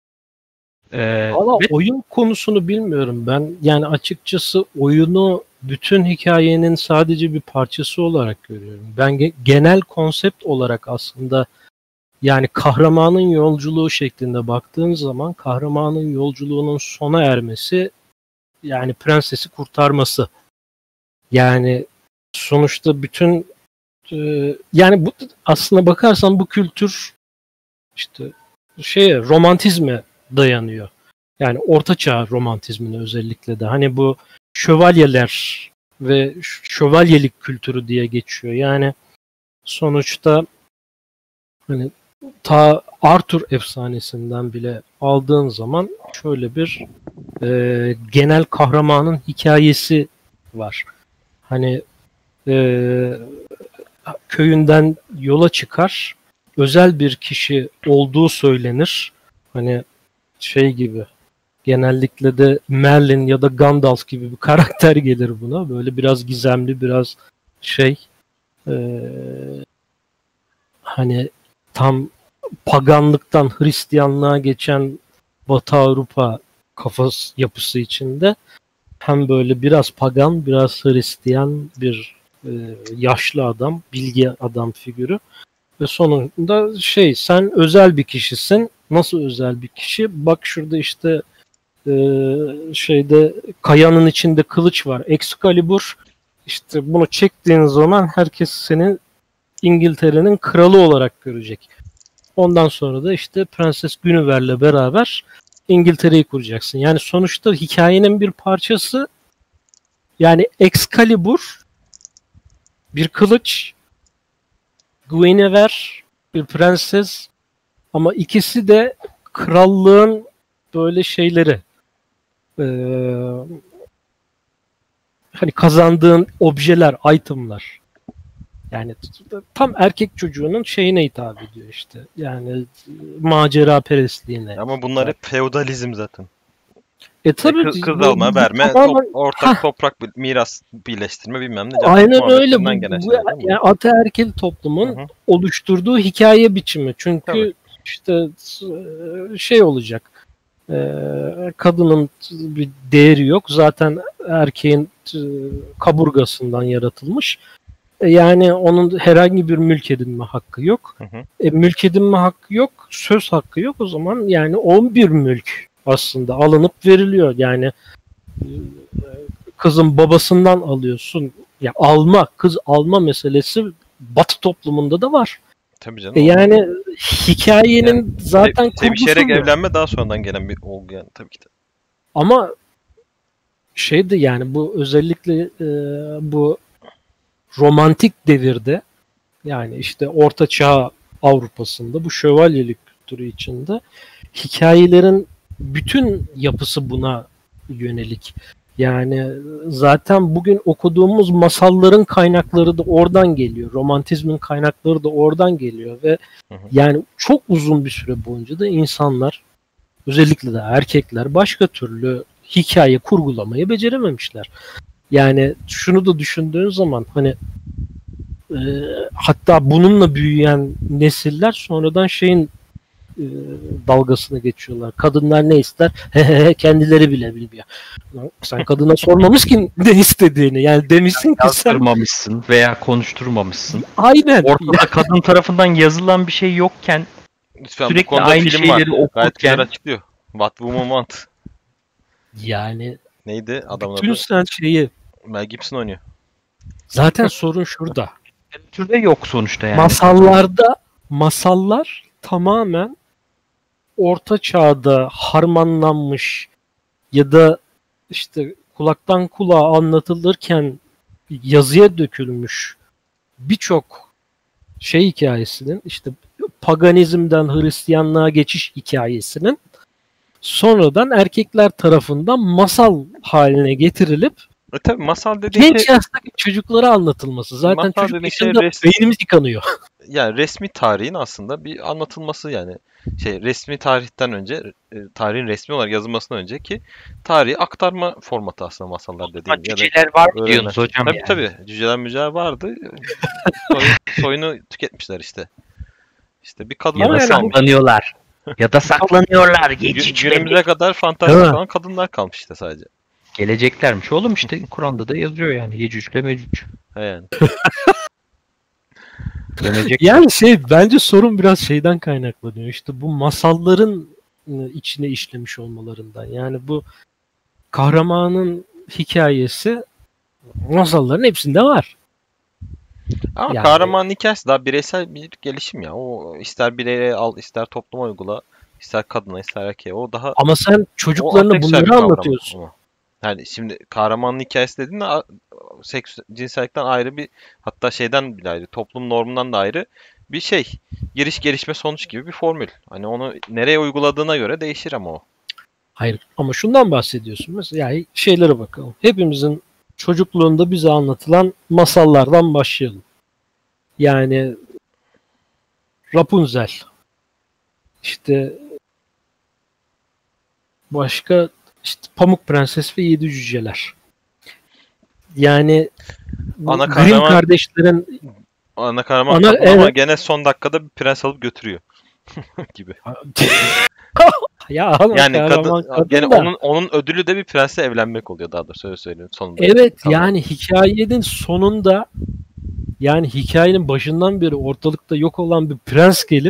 Valla oyun konusunu bilmiyorum ben. Yani açıkçası oyunu bütün hikayenin sadece bir parçası olarak görüyorum. Ben genel konsept olarak aslında yani kahramanın yolculuğu şeklinde baktığın zaman kahramanın yolculuğunun sona ermesi yani prensesi kurtarması. Yani sonuçta bütün yani bu aslına bakarsan bu kültür işte romantizme dayanıyor. Yani ortaçağ romantizmine özellikle de hani bu şövalyeler ve şövalyelik kültürü diye geçiyor. Yani sonuçta hani ta Arthur efsanesinden bile aldığın zaman şöyle bir genel kahramanın hikayesi var. Hani köyünden yola çıkar, özel bir kişi olduğu söylenir. Hani gibi genellikle de Merlin ya da Gandalf gibi bir karakter gelir buna. Böyle biraz gizemli, biraz hani tam paganlıktan Hristiyanlığa geçen Batı Avrupa kafası yapısı içinde hem böyle biraz pagan, biraz Hristiyan bir yaşlı adam, bilgi adam figürü ve sonunda sen özel bir kişisin. Nasıl özel bir kişi? Bak şurada işte kayanın içinde kılıç var. Excalibur. İşte bunu çektiğin zaman herkes seni İngiltere'nin kralı olarak görecek. Ondan sonra da işte Prenses Guinevere'le beraber İngiltere'yi kuracaksın. Yani sonuçta hikayenin bir parçası yani Excalibur bir kılıç, Guinevere bir prenses ama ikisi de krallığın böyle hani kazandığın objeler, itemlar. Yani tam erkek çocuğunun hitap ediyor işte. Yani macera perestliğine. Ama bunlar hep feodalizm zaten. Tabii kız alma, verme, ortak toprak miras birleştirme bilmem ne. Aynen öyle. Bu yani ataerkil toplumun oluşturduğu hikaye biçimi. Çünkü işte şey olacak. Kadının bir değeri yok. Zaten erkeğin kaburgasından yaratılmış. Yani onun herhangi bir mülk edinme hakkı yok. Hı hı. Mülk edinme hakkı yok, söz hakkı yok. O zaman yani 11 mülk aslında alınıp veriliyor. Yani kızın babasından alıyorsun. Ya kız alma meselesi Batı toplumunda da var. Tabii canım. Yani hikayenin Yani zaten sevişerek kurgusu bu. evlenme daha sonradan gelen bir olgu yani tabii ki de. Ama şeydi yani bu özellikle bu romantik devirde yani işte Orta Çağ Avrupa'sında bu şövalyelik kültürü içinde hikayelerin bütün yapısı buna yönelik. Yani zaten bugün okuduğumuz masalların kaynakları da oradan geliyor. Romantizmin kaynakları da oradan geliyor ve Hı hı. yani çok uzun bir süre boyunca da insanlar özellikle de erkekler başka türlü hikaye kurgulamayı becerememişler. Yani şunu da düşündüğün zaman hani hatta bununla büyüyen nesiller sonradan şeyin dalgasını geçiyorlar. Kadınlar ne ister? Kendileri bile bilmiyor. Lan sen kadına sormamış ki ne istediğini. Yani demişsin ki sen Yazdırmamışsın veya konuşturmamışsın. aynen. Ortada kadın tarafından yazılan bir şey yokken Lütfen sürekli bu konuda aynı film var. şeyleri Gayet güzel okurken açıklıyor. What Woman Want. Yani Neydi adamın bütün adı? sen şeyi Mel Gibson oynuyor. zaten sorun şurada. türde yok sonuçta yani. Masallar tamamen orta çağda harmanlanmış ya da işte kulaktan kulağa anlatılırken yazıya dökülmüş birçok şey hikayesinin işte paganizmden Hristiyanlığa geçiş hikayesinin sonradan erkekler tarafından masal haline getirilip Tabii masal dediğin genç şey, yaştaki çocuklara anlatılması. Zaten masal çocuk dediğin şey yaşında beynimiz yıkanıyor. yani resmi tarihin aslında bir anlatılması yani resmi tarihten önce tarihin resmi olarak yazılmasından önceki tarihi aktarma formatı aslında masallar dediğim ya da Cüceler var mı öğrenme. diyorsunuz hocam Tabii yani? tabii cüceler müceler vardı. Soyunu tüketmişler işte. İşte bir kadın Ya da yani bu- saklanıyorlar. Ya da saklanıyorlar. günümüze kadar fantastik Değil mi? olan kadınlar kalmış işte sadece. Geleceklermiş oğlum işte Kur'an'da da yazıyor yani. Yecüc'le Mecüc. He yani. Dönecek. Yani bence sorun biraz şeyden kaynaklanıyor. İşte bu masalların içine işlemiş olmalarından. Yani bu kahramanın hikayesi masalların hepsinde var. Ama Yani- kahramanın hikayesi daha bireysel bir gelişim ya. O ister bireye al, ister topluma uygula, ister kadına, ister erkeğe. O daha Ama sen o çocuklarına aseksüel bir bunları kavram anlatıyorsun. ama. Yani şimdi kahramanın hikayesi dediğinde cinsellikten ayrı bir hatta şeyden bile ayrı, toplum normundan da ayrı bir şey. Giriş gelişme sonuç gibi bir formül. Hani onu nereye uyguladığına göre değişir ama o. Hayır ama şundan bahsediyorsun. Mesela yani şeylere bakalım. Hepimizin çocukluğunda bize anlatılan masallardan başlayalım. Yani Rapunzel. İşte başka işte Pamuk Prenses ve Yedi Cüceler. Yani bu Ana Grimm kahraman- kardeşlerin Ana kahraman Ana- kadın ama evet. gene son dakikada bir prens alıp götürüyor gibi. ya ana Yani kahraman kadın gene da. onun ödülü de bir prensle evlenmek oluyor daha doğrusu öyle söyleyeyim sonunda. Evet Tamam. yani hikayenin sonunda yani hikayenin başından beri ortalıkta yok olan bir prens gelip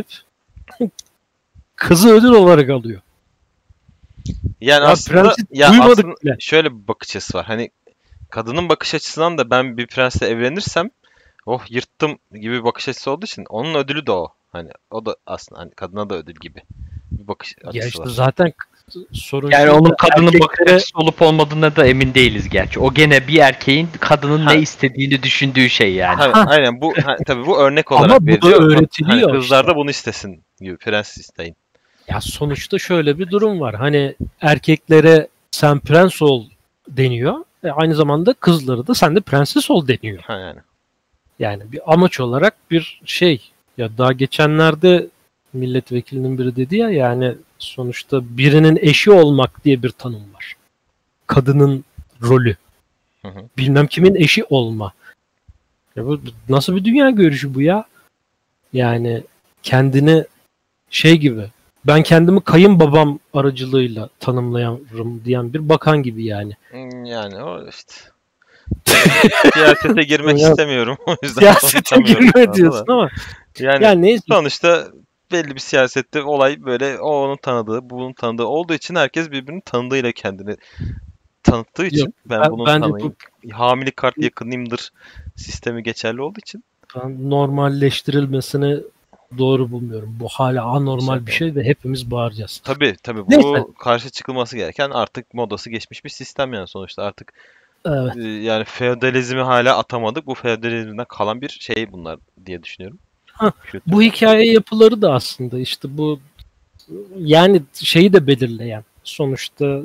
kızı ödül olarak alıyor. Yani Ya aslında prensi ya duymadık aslında bile. şöyle bir bakış açısı var. Hani kadının bakış açısından da ben bir prensle evlenirsem oh yırttım gibi bir bakış açısı olduğu için onun ödülü de o. Hani o da aslında hani kadına da ödül gibi bir bakış Ya açısı işte var. zaten sorun Yani şurada, onun kadının bakış erkeklere- açısı olup olmadığına da emin değiliz gerçi. O gene bir erkeğin kadının Ha. ne istediğini düşündüğü şey yani. Tabii, aynen bu tabii bu örnek Ama olarak bu da veriliyor. öğretiliyor Hani kızlar işte. da bunu istesin gibi prens isteyin. Ya sonuçta şöyle bir durum var. Hani erkeklere sen prens ol deniyor. Aynı zamanda kızları da sen de prenses ol deniyor. Ha yani. Yani bir amaç olarak bir şey. Ya daha geçenlerde milletvekilinin biri dedi ya yani sonuçta birinin eşi olmak diye bir tanım var. Kadının rolü. Hı hı. Bilmem kimin eşi olma. Ya bu nasıl bir dünya görüşü bu ya? Yani kendini şey gibi. Ben kendimi kayınbabam aracılığıyla tanımlıyorum diyen bir bakan gibi yani. Yani o işte. Siyasete girmek Ya, istemiyorum. O yüzden siyasete konuşamıyorum şu girme anda diyorsun da. ama Yani yani neyse. sonuçta belli bir siyasette olay böyle o onun tanıdığı, bu bunun tanıdığı olduğu için herkes birbirinin tanıdığıyla kendini tanıttığı Yok, için ben bunun bence bu tanıyım. Hamilik kart yakınıyımdır sistemi geçerli olduğu için ben normalleştirilmesini doğru bulmuyorum. Bu hala anormal bir şey şey ve hepimiz bağıracağız. tabii Neyse. bu karşı çıkılması gereken artık modası geçmiş bir sistem yani sonuçta artık Evet. yani feodalizmi hala atamadık. Bu feodalizmden kalan bir şey bunlar diye düşünüyorum. Ha, Kültür. bu hikaye yapıları da aslında işte bu yani şeyi de belirleyen sonuçta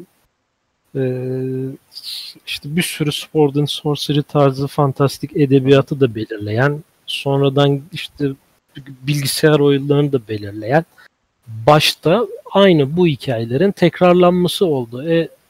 işte bir sürü Sword and Sorcery tarzı fantastik edebiyatı da belirleyen, sonradan işte bilgisayar oyunlarını da belirleyen, başta aynı bu hikayelerin tekrarlanması oldu.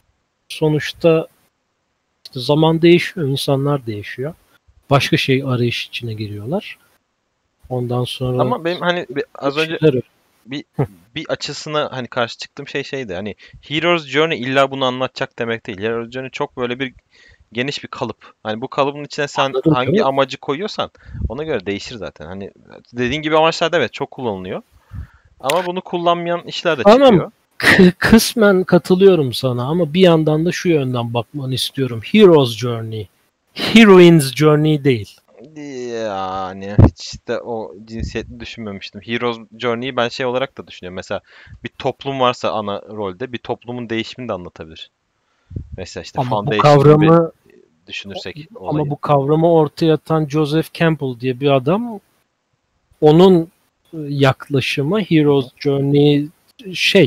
Sonuçta işte zaman değişiyor, insanlar değişiyor. Başka şey arayış içine giriyorlar. Ondan sonra Ama benim hani az önce şeyler bir bir açısına hani karşı çıktığım şeydi. Hani Hero's Journey illa bunu anlatacak demek değil. Hero's Journey çok böyle bir geniş bir kalıp. Hani bu kalıbın içine sen anladım hangi canım. amacı koyuyorsan ona göre değişir zaten. Hani dediğin gibi amaçlarda evet çok kullanılıyor. Ama bunu kullanmayan işler de Tamam, çıkıyor. kısmen katılıyorum sana ama bir yandan da şu yönden bakmanı istiyorum. Hero's Journey. Heroine's Journey değil. Yani hiç de o cinsiyetli düşünmemiştim. Hero's Journey'yi ben şey olarak da düşünüyorum. Mesela bir toplum varsa ana rolde bir toplumun değişimini de anlatabilir. Mesela işte Ama bu Foundation gibi kavramı düşünürsek ama olayı. bu kavramı ortaya atan Joseph Campbell diye bir adam, onun yaklaşımı Hero's Journey şey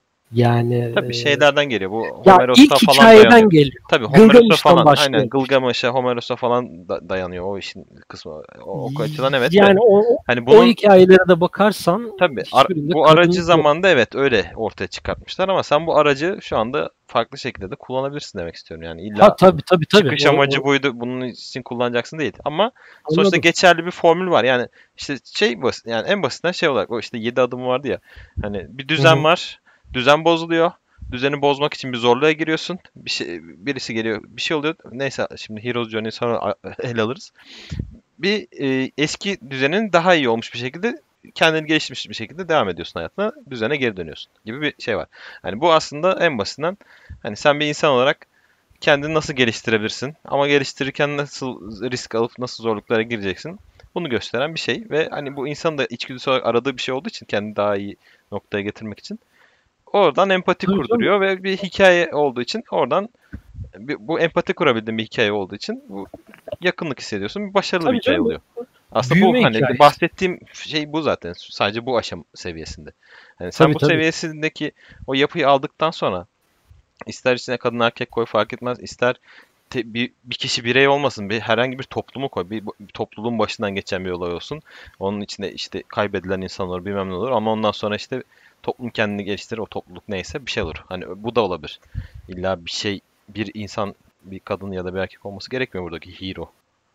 yani Tabii şeylerden geliyor. Bu ya Homeros'a ilk falan dayanıyor. hikayeden geliyor. Tabii Homeros'a Gılgamış'tan falan aynen başlıyor. Gılgamış'a, Homeros'a falan dayanıyor o işin kısmı. O açıdan evet de. Yani Hani o bunun hikayelere de bakarsan tabii hiçbirinde bu aracı kadın yok. zamanda evet öyle ortaya çıkartmışlar ama sen bu aracı şu anda farklı şekilde de kullanabilirsin demek istiyorum. Yani Ha illa tabii. çıkış O amacı buydu bunun için kullanacaksın değil. Ama sonuçta anladım. geçerli bir formül var. Yani işte şey basit yani en basitinden şey olarak o işte 7 adım vardı ya. Hani bir Hı düzen hı. var. Düzen bozuluyor. Düzeni bozmak için bir zorluğa giriyorsun. Bir şey, birisi geliyor, bir şey oluyor. Neyse şimdi Heroes Journey'i sonra ele alırız. Bir eski düzenin daha iyi olmuş bir şekilde kendini geliştirmiş bir şekilde devam ediyorsun hayatına. Düzene geri dönüyorsun gibi bir şey var. Hani bu aslında en basitinden hani sen bir insan olarak kendini nasıl geliştirebilirsin ama geliştirirken nasıl risk alıp nasıl zorluklara gireceksin bunu gösteren bir şey ve hani bu insanın da içgüdüsel olarak aradığı bir şey olduğu için kendini daha iyi noktaya getirmek için oradan empati Tabii canım. kurduruyor ve bir hikaye olduğu için oradan bu empati kurabildiğin bir hikaye olduğu için bu yakınlık hissediyorsun. Bir başarılı bir Tabii hikaye canım. oluyor. Aslında bu Büyüme hani hikayesi. bahsettiğim şey bu zaten. Sadece bu aşama seviyesinde. Yani sen bu Tabii. seviyesindeki o yapıyı aldıktan sonra ister içine kadın erkek koy fark etmez. İster bir kişi birey olmasın. Herhangi bir toplumu koy. Bir topluluğun başından geçen bir olay olsun. Onun içinde işte kaybedilen insan olur bilmem ne olur. Ama ondan sonra işte toplum kendini geliştirir. O topluluk neyse bir şey olur. Hani bu da olabilir. İlla bir şey bir insan bir kadın ya da bir erkek olması gerekmiyor buradaki hero.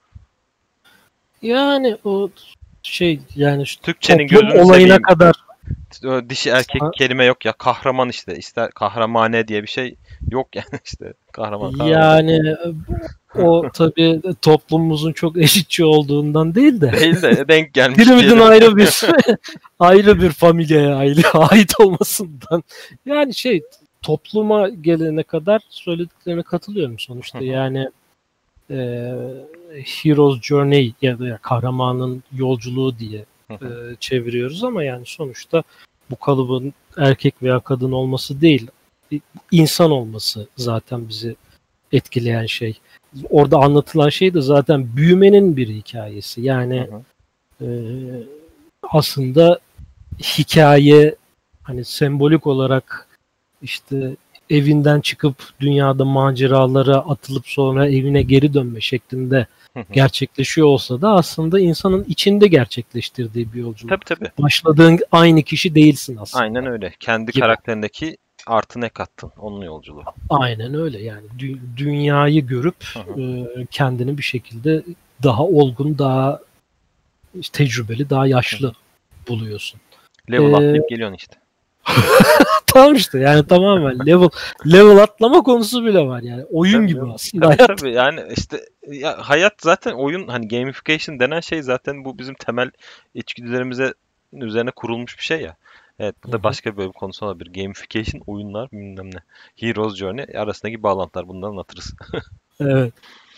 Yani o şey yani şu Türkçenin toplum gözünü olayına seveyim. kadar Dişi erkek kelime yok ya. Kahraman işte. İster kahramane diye bir şey yok yani işte. Kahraman. yani o tabii toplumumuzun çok eşitçi olduğundan değil de Değil de denk gelmiş birimizin diyelim. ayrı bir ayrı bir familyaya ait olmasından. Yani şey, topluma gelene kadar söylediklerine katılıyorum Hı sonuçta. hı, Yani e, Hero's Journey ya da kahramanın yolculuğu diye hı hı. çeviriyoruz ama yani sonuçta bu kalıbın erkek veya kadın olması değil, insan olması zaten bizi etkileyen şey. Orada anlatılan şey de zaten büyümenin bir hikayesi. Hı Yani hı. e, aslında hikaye hani sembolik olarak işte evinden çıkıp dünyada maceralara atılıp sonra evine geri dönme şeklinde Hı hı. gerçekleşiyor olsa da aslında insanın içinde gerçekleştirdiği bir yolculuk. Tabii tabii. Başladığın aynı kişi değilsin Aynen aslında öyle. Kendi gibi. karakterindeki artı ne kattın? Onun yolculuğu. Aynen öyle yani. Dünyayı görüp Hı hı. kendini bir şekilde daha olgun, daha tecrübeli, daha Hı yaşlı hı. buluyorsun. Level Ee, atlayıp geliyorsun işte. Tamam işte yani tamamen level atlama konusu bile var yani. Oyun Tabii gibi canım. aslında Tabii hayat. tabii yani işte ya hayat zaten oyun, hani gamification denen şey zaten bu bizim temel içgüdülerimize üzerine kurulmuş bir şey ya. Evet, bu Hı da hı. başka bir bölüm konusu olabilir. Gamification, oyunlar bilmem ne. Hero's Journey arasındaki bağlantılar, bundan anlatırız. Evet.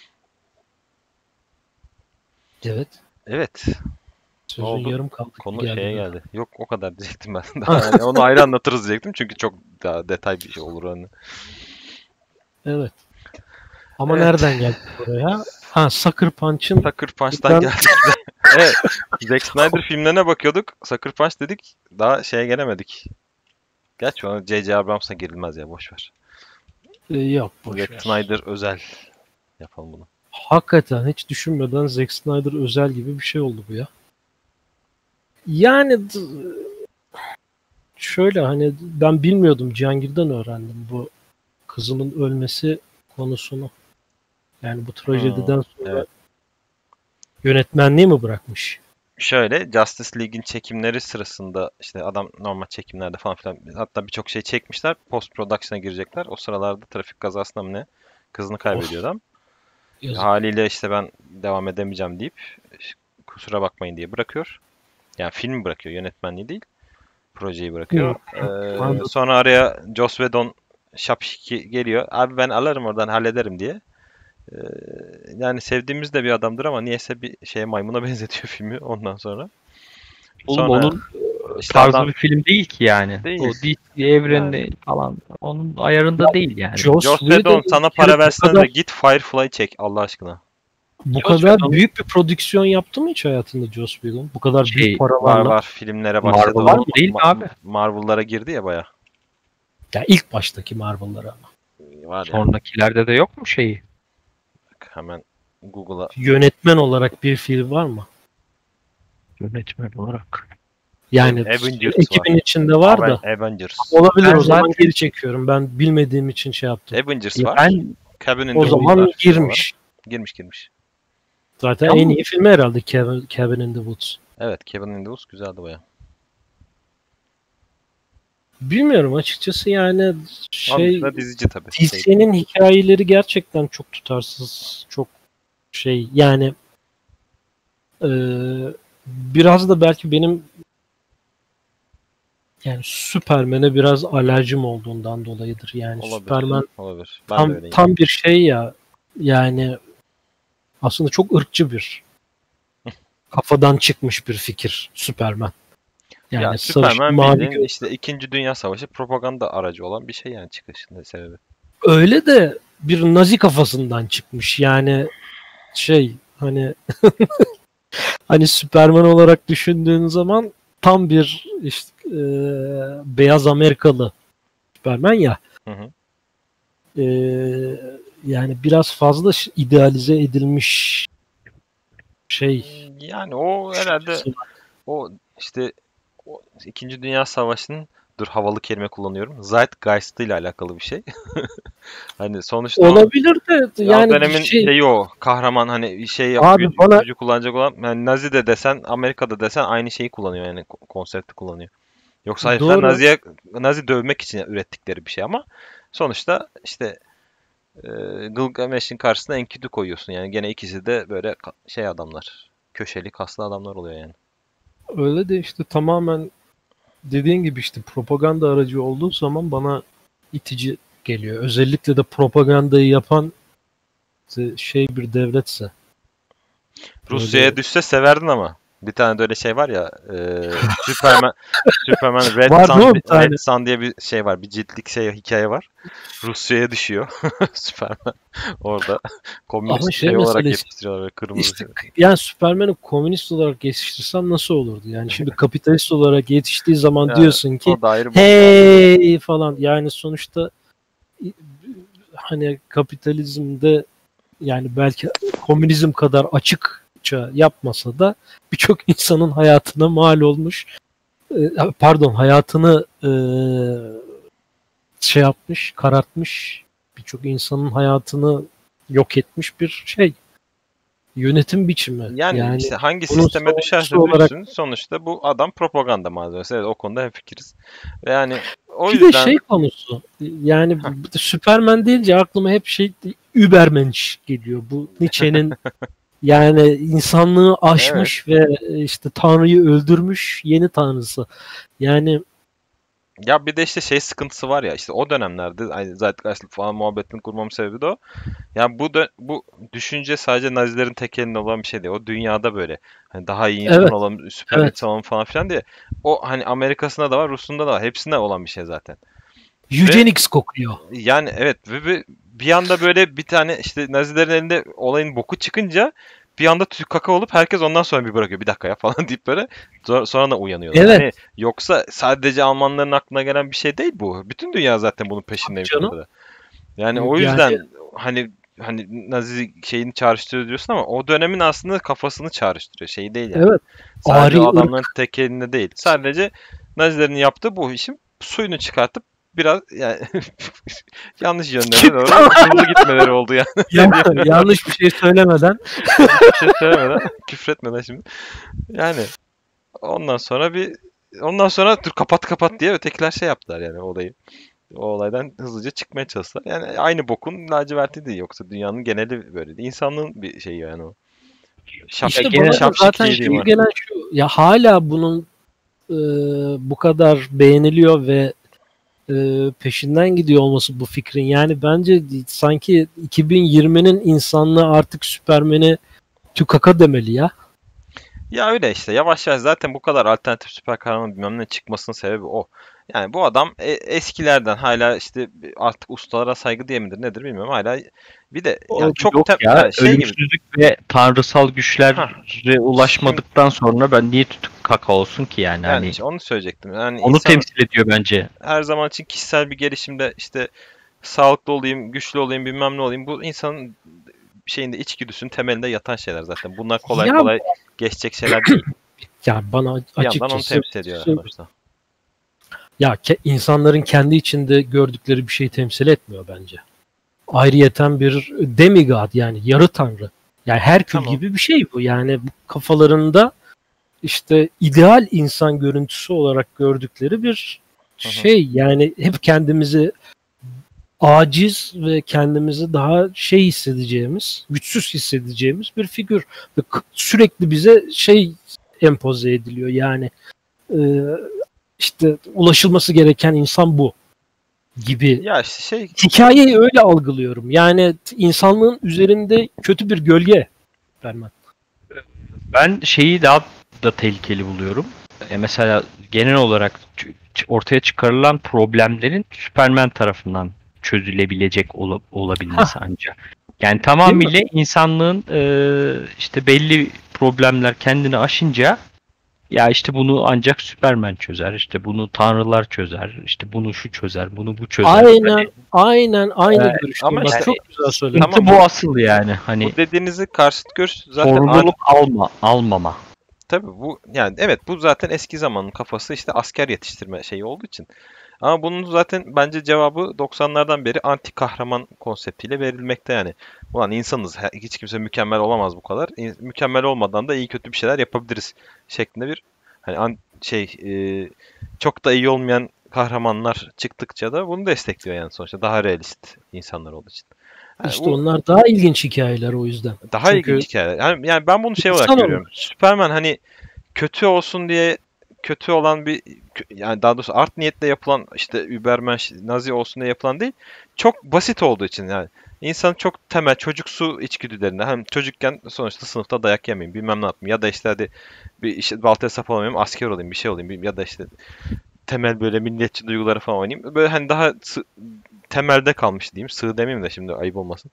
Evet. Evet. Ne Sözün oldu? yarım kaldı gibi Konu geldi şeye bana. geldi. Yok, o kadar diyecektim ben. Daha hani onu ayrı anlatırız diyecektim çünkü çok daha detay bir şey olur hani. Evet. Ama Evet. nereden geldik buraya? Ha, Sucker Punch'ın Sucker Punch'tan buradan geldik. Evet. Zack Snyder filmlerine bakıyorduk. Sucker Punch dedik. Daha şeye gelemedik. Gerçi ona J.J. Abrams'a girilmez ya, boş ver. Yok boş Zack ver. Snyder özel yapalım bunu. Hakikaten hiç düşünmeden Zack Snyder özel gibi bir şey oldu bu ya. Yani şöyle hani ben bilmiyordum, Cihangir'den öğrendim bu kızının ölmesi konusunu. Yani bu trajediden sonra Evet. yönetmenliği mi bırakmış? Şöyle, Justice League'in çekimleri sırasında işte adam normal çekimlerde falan filan, hatta birçok şey çekmişler. Post production'a girecekler. O sıralarda trafik kazasında mı ne? Kızını kaybediyor Of, adam. yazık. Haliyle işte ben devam edemeyeceğim deyip kusura bakmayın diye bırakıyor. Yani film bırakıyor, yönetmenliği değil. Projeyi Hı, bırakıyor. anladım. Sonra araya Joss Whedon şapşiki geliyor. Abi ben alırım oradan, hallederim diye. Ee, Yani sevdiğimiz de bir adamdır ama niyeyse bir şeye, maymuna benzetiyor filmi ondan sonra. Oğlum Sonra onun işte tarzı adam bir film değil ki yani. değil. O DC Yani evreninde falan onun Ya, ayarında değil yani. Joss Joss Whedon Whedon, bir sana kere para versene de git Firefly çek Allah aşkına. bu Joss kadar Whedon'un büyük bir prodüksiyon yaptı mı hiç hayatında Joss Whedon? Bu kadar büyük şey Var paralarla. var, filmlere başladı. Marvel var O mı değil mi abi? Marvel'lara girdi ya baya. Ya ilk baştaki Marvel'lara ama. Var ya. Sonrakilerde de yok mu şeyi? Bak, hemen Google'a. Yönetmen olarak bir film var mı? Yönetmen olarak. Yani Avengers ekibin var. içinde var da Avengers. olabilir, Ben o zaman zaten geri çekiyorum. Ben bilmediğim için şey yaptım. Avengers ya var. ben Cabin in O the Woods zaman var film olarak. girmiş. Girmiş. Zaten en ama iyi filmi herhalde Cabin in the Woods. Evet, Cabin in the Woods güzeldi baya. Bilmiyorum açıkçası yani Onun şey, dışında dizici tabii. DC'nin hikayeleri gerçekten çok tutarsız, çok şey yani biraz da belki benim yani Superman'e biraz alerjim olduğundan dolayıdır. Yani Olabilir. Superman Olabilir. Ben de öyleyim. tam bir şey ya, yani aslında çok ırkçı bir, kafadan çıkmış bir fikir Superman. Ya Yani sarışın Superman mavi bildiğin göz. işte 2. Dünya Savaşı propaganda aracı olan bir şey yani, çıkışında sebebi. Öyle de bir Nazi kafasından çıkmış. Yani şey hani hani Superman olarak düşündüğün zaman tam bir işte beyaz Amerikalı Superman ya. Hı hı. E, Yani biraz fazla idealize edilmiş şey. Yani o herhalde o işte o 2. Dünya Savaşı'nın, dur havalı kelime kullanıyorum, Zeitgeist ile alakalı bir şey. Hani sonuçta o, Olabilir de ya o yani dönemin şey, şeyi, o kahraman hani şey yap, abi bana gücü kullanacak olan, yani Nazi de desen Amerika'da desen aynı şeyi kullanıyor yani, konsepti kullanıyor. Yoksa herifler doğru. Nazi dövmek için ürettikleri bir şey ama sonuçta işte e, Gilgamesh'in karşısına Enkidu koyuyorsun yani, gene ikisi de böyle şey adamlar. Köşeli kaslı adamlar oluyor yani. Öyle de işte tamamen dediğin gibi işte propaganda aracı olduğu zaman bana itici geliyor. Özellikle de propagandayı yapan şey bir devletse. Rusya'ya Böyle düşse severdin ama. Bir tane de öyle şey var ya, Superman var değil mi bir tane? Red Sun diye bir şey var. Bir ciltlik şey, hikaye var. Rusya'ya düşüyor Superman. Orada Ama komünist şey şey olarak meselesi yetiştiriyorlar, böyle kırmızı işte, şey. yani Superman'i komünist olarak yetiştirsem nasıl olurdu? Yani şimdi kapitalist olarak yetiştiği zaman Yani diyorsun ki o da ayrı boyut. hey falan, yani sonuçta hani kapitalizmde yani belki komünizm kadar açıkça yapmasa da birçok insanın hayatına mal olmuş, pardon hayatını şey yapmış, karartmış, birçok insanın hayatını yok etmiş bir şey. yönetim biçimi. Yani işte hangi bunun sisteme düşerse savunucusu olarak- düşsün sonuçta bu adam propaganda malzemesi. Evet, o konuda hemfikiriz. Ve yani o Bir de yüzden şey konusu. Yani Superman deyince aklıma hep Übermensch geliyor. Bu Nietzsche'nin yani insanlığı aşmış ve işte Tanrı'yı öldürmüş yeni tanrısı. Yani ya bir de işte şey sıkıntısı var ya, işte o dönemlerde hani Zeitgeist'lik falan muhabbetini kurmamın sebebi de o. Yani bu düşünce sadece Nazilerin tek elinde olan bir şey değil. O dünyada böyle. Hani daha iyi insan evet, olalım, süper evet. insan olalım falan filan diye. O hani Amerika'sında da var, Rus'unda da var. Hepsinde olan bir şey zaten. Eugenics kokuyor. Yani evet, ve bir anda böyle bir tane işte Nazilerin elinde olayın boku çıkınca bir anda tüy kaka olup herkes ondan sonra bir bırakıyor, bir dakika ya falan deyip böyle sonra da uyanıyorlar. Evet. Hani yoksa sadece Almanların aklına gelen bir şey değil bu. Bütün dünya zaten bunun peşindeymiş Tabii canım. burada. Yani o Yani- yüzden hani Nazi şeyini çağrıştırıyor diyorsun ama o dönemin aslında kafasını çağrıştırıyor. Şey değil yani. Evet. Sadece Ari o adamların tek elinde değil. Sadece Nazilerin yaptığı bu işin suyunu çıkartıp biraz yani yanlış yönlere doğru hızlı gitmeleri oldu yani. yanlış bir şey söylemeden Bir şey söylemeden, küfretmeden şimdi. Yani ondan sonra dur kapat diye ötekiler şey yaptılar yani olayı. O olaydan hızlıca çıkmaya çalıştılar. Yani aynı bokun laciverti değil, yoksa dünyanın geneli böyle değil. İnsanlığın bir şeyi yani o. işte gene bana da şapşik zaten iyiliği var. gelen şu ya hala bunun bu kadar beğeniliyor ve peşinden gidiyor olması bu fikrin. Yani bence sanki 2020'nin insanlığı artık Süpermen'e tükaka demeli ya. Ya öyle işte, yavaş yavaş zaten bu kadar alternatif süper kahraman bilmem ne çıkmasının sebebi o. Yani bu adam eskilerden hala işte artık ustalara saygı diye midir nedir bilmiyorum, hala bir de yani çok Yok ya, yani şey gibi. ölümsüzlük ve tanrısal güçlere Hah. ulaşmadıktan sonra ben niye tutuk kaka olsun ki yani, Yani hani işte onu söyleyecektim. Yani onu insan temsil ediyor bence. her zaman için kişisel bir gelişimde işte sağlıklı olayım, güçlü olayım, bilmem ne olayım. Bu insanın şeyinde, içgüdüsünün temelinde yatan şeyler zaten. Bunlar kolay Ya- kolay geçecek şeyler değil. Ya bana Bir yandan onu açıkçası temsil ediyor sonuçta. ya insanların kendi içinde gördükleri bir şey temsil etmiyor bence. Ayrıyeten bir demigod yani yarı tanrı. Yani Herkül Tamam. gibi bir şey bu. Yani bu kafalarında işte ideal insan görüntüsü olarak gördükleri bir Hı hı. şey. Yani hep kendimizi aciz ve kendimizi daha hissedeceğimiz, güçsüz hissedeceğimiz bir figür. Ve sürekli bize empoze ediliyor. Yani e, işte ulaşılması gereken insan bu gibi. Ya işte şey, Hikayeyi öyle algılıyorum. Yani insanlığın üzerinde kötü bir gölge Superman. Ben şeyi daha da tehlikeli buluyorum. Mesela genel olarak ortaya çıkarılan problemlerin Superman tarafından çözülebilecek olabilmesi ancak. Yani tamamıyla insanlığın işte belli problemler kendini aşınca, ya işte bunu ancak Superman çözer, işte bunu tanrılar çözer, işte bunu şu çözer, bunu bu çözer. Aynen aynı görüşteyim. ama Bak işte- çok güzel söyledin. Tamam, Bu asıl yani, hani bu dediğinizi karşıt görüş zaten sorumluluk almama. tabii bu yani evet, bu zaten eski zamanın kafası, işte asker yetiştirme şeyi olduğu için. Ama bunun zaten bence cevabı 90'lardan beri anti kahraman konseptiyle verilmekte yani. Ulan insanız, hiç kimse mükemmel olamaz bu kadar. Mükemmel olmadan da iyi kötü bir şeyler yapabiliriz şeklinde bir hani çok da iyi olmayan kahramanlar çıktıkça da bunu destekliyor yani, sonuçta daha realist insanlar olduğu için. Yani İşte bu onlar daha ilginç hikayeler o yüzden. daha Çünkü ilginç hikaye. Yani ben bunu şey olarak insan görüyorum. Superman hani kötü olsun diye kötü olan yani daha doğrusu art niyetle yapılan, işte Übermensch, Nazi olsun diye yapılan değil. Çok basit olduğu için yani. İnsanın çok temel çocuksu içgüdülerinde, hem çocukken sonuçta sınıfta dayak yemeyeyim, bilmem ne yapayım, ya da işte hadi bir işte baltaya sap olamayayım, asker olayım, bir şey olayım, ya da işte temel böyle milliyetçi duyguları falan oynayayım. Böyle hani daha temelde kalmış diyeyim. Sığ demeyeyim de şimdi ayıp olmasın.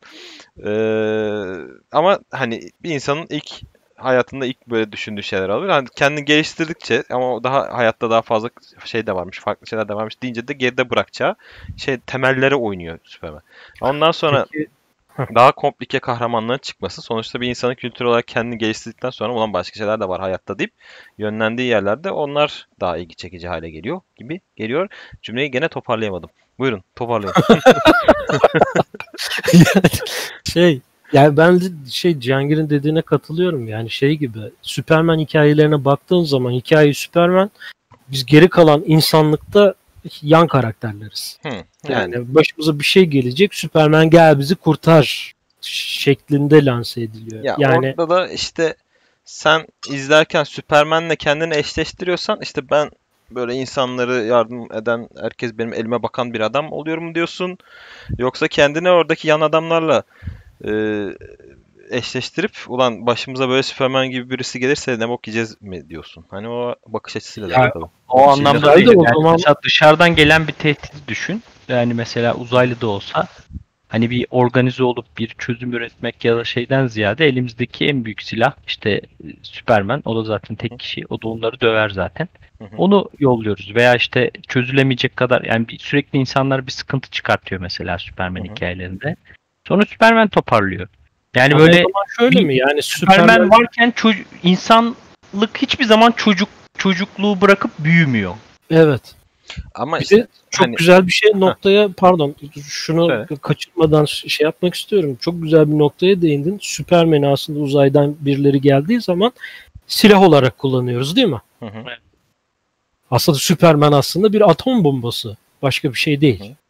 Ama hani bir insanın hayatında ilk böyle düşündüğü şeyler alıyor. Hani kendini geliştirdikçe ama o daha hayatta daha fazla şey de varmış, farklı şeyler de varmış deyince de geride bırakacağı temellere oynuyor Superman. Ondan sonra Peki, daha komplike kahramanların çıkması sonuçta bir insanın kültürel olarak kendini geliştirdikten sonra ulan başka şeyler de var hayatta deyip yönlendiği yerlerde onlar daha ilgi çekici hale geliyor gibi geliyor. Cümleyi gene toparlayamadım. Buyurun toparlayın. şey Yani ben de Cihangir'in dediğine katılıyorum. Yani şey gibi Superman hikayelerine baktığın zaman hikaye Superman, biz geri kalan insanlıkta yan karakterleriz. Yani Yani başımıza bir şey gelecek, Superman gel bizi kurtar şeklinde lanse ediliyor. ya Yani orada da işte sen izlerken Superman'le kendini eşleştiriyorsan işte ben böyle insanları yardım eden, herkes benim elime bakan bir adam oluyorum diyorsun. Yoksa kendini oradaki yan adamlarla e, eşleştirip ulan başımıza böyle Superman gibi birisi gelirse ne bok yiyeceğiz mi diyorsun. Hani o bakış açısıyla da Ya, alakalı. O Şimdi anlamda hayır, değil. o Yani zaman- mesela dışarıdan gelen bir tehdit düşün. Yani mesela uzaylı da olsa hani bir organize olup bir çözüm üretmek ya da şeyden ziyade elimizdeki en büyük silah işte Superman. O da zaten tek kişi. O da onları döver zaten. Hı hı. Onu yolluyoruz. Veya işte çözülemeyecek kadar yani sürekli insanlar bir sıkıntı çıkartıyor mesela Superman Hı hı. hikayelerinde. Sonra Superman toparlıyor. Yani ama o böyle zaman şöyle bir mi? Yani Superman varken insanlık hiçbir zaman çocukluğu bırakıp büyümüyor. evet. Ama Bir işte de çok hani güzel bir şey noktaya, pardon, şunu söyle. kaçırmadan şey yapmak istiyorum. Çok güzel bir noktaya değindin. Superman'i aslında uzaydan birileri geldiği zaman silah olarak kullanıyoruz, değil mi? Hı hı. Aslında Superman aslında bir atom bombası. Başka bir şey değil. Hı hı.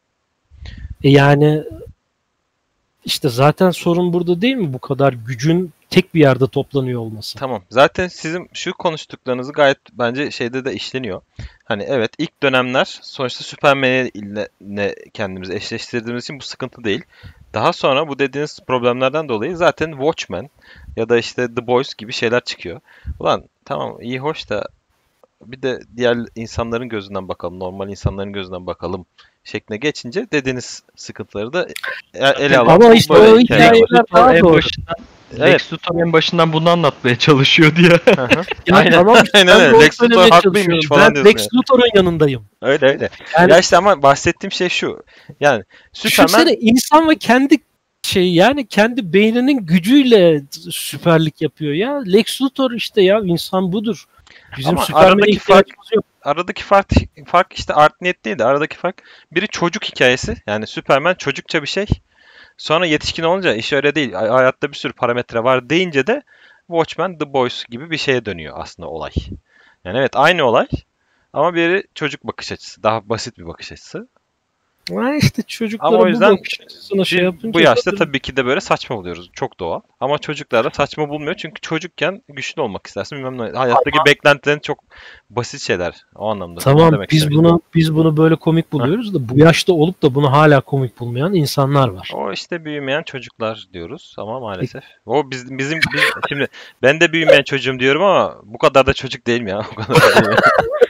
Yani işte zaten sorun burada değil mi? Bu kadar gücün tek bir yerde toplanıyor olması. Tamam. Zaten sizin şu konuştuklarınızı gayet bence şeyde de işleniyor. Hani evet ilk dönemler sonuçta Superman'e ile kendimizi eşleştirdiğimiz için bu sıkıntı değil. Daha sonra bu dediğiniz problemlerden dolayı zaten Watchmen ya da işte The Boys gibi şeyler çıkıyor. Ulan tamam iyi hoş da bir de diğer insanların gözünden bakalım, normal insanların gözünden bakalım şekline geçince dediğiniz sıkıntıları da ele alan Ama işte böyle o hikayeler var. hikayeler daha en doğru. başından Evet. Lex Luthor en başından bunu anlatmaya çalışıyor diye. Hı hı. Ya Aynen. tamam, Aynen ben de öyle. onu Lex Luthor söylemeye haklıymış çalışıyorum. falan Ben diyorsun Lex yani. Luthor'un yanındayım. Öyle öyle. Yani Ya işte ama bahsettiğim şey şu. Yani Superman düşünsene, insan ve kendi yani kendi beyninin gücüyle süperlik yapıyor ya. Lex Luthor işte, ya insan budur. Bizim ama Superman'e aradaki ihtiyacımız yok. fark işte art niyet değil de aradaki fark biri çocuk hikayesi. Yani Superman çocukça bir şey. Sonra yetişkin olunca iş öyle değil. Hayatta bir sürü parametre var deyince de Watchmen, The Boys gibi bir şeye dönüyor aslında olay. Yani evet aynı olay ama biri çocuk bakış açısı. Daha basit bir bakış açısı. Ha işte Ama o çocuklara bu yüzden bakış açısına şey biz yapınca bu yaşta tabii- tabii ki de böyle saçma buluyoruz. Çok doğal. Ama çocuklar da saçma bulmuyor. Çünkü çocukken güçlü olmak istersin. Bilmem ne. Hayattaki beklentilerin çok basit şeyler. O anlamda. Onu Tamam, demek biz istemiştim. bunu böyle komik Heh. buluyoruz da bu yaşta olup da bunu hala komik bulmayan insanlar var. O işte büyümeyen çocuklar diyoruz ama maalesef. O biz şimdi ben de büyümeyen çocuğum diyorum ama bu kadar da çocuk değilim ya. O kadar da değil.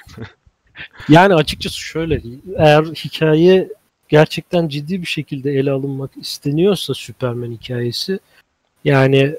Yani açıkçası şöyle, eğer hikaye gerçekten ciddi bir şekilde ele alınmak isteniyorsa Superman hikayesi, yani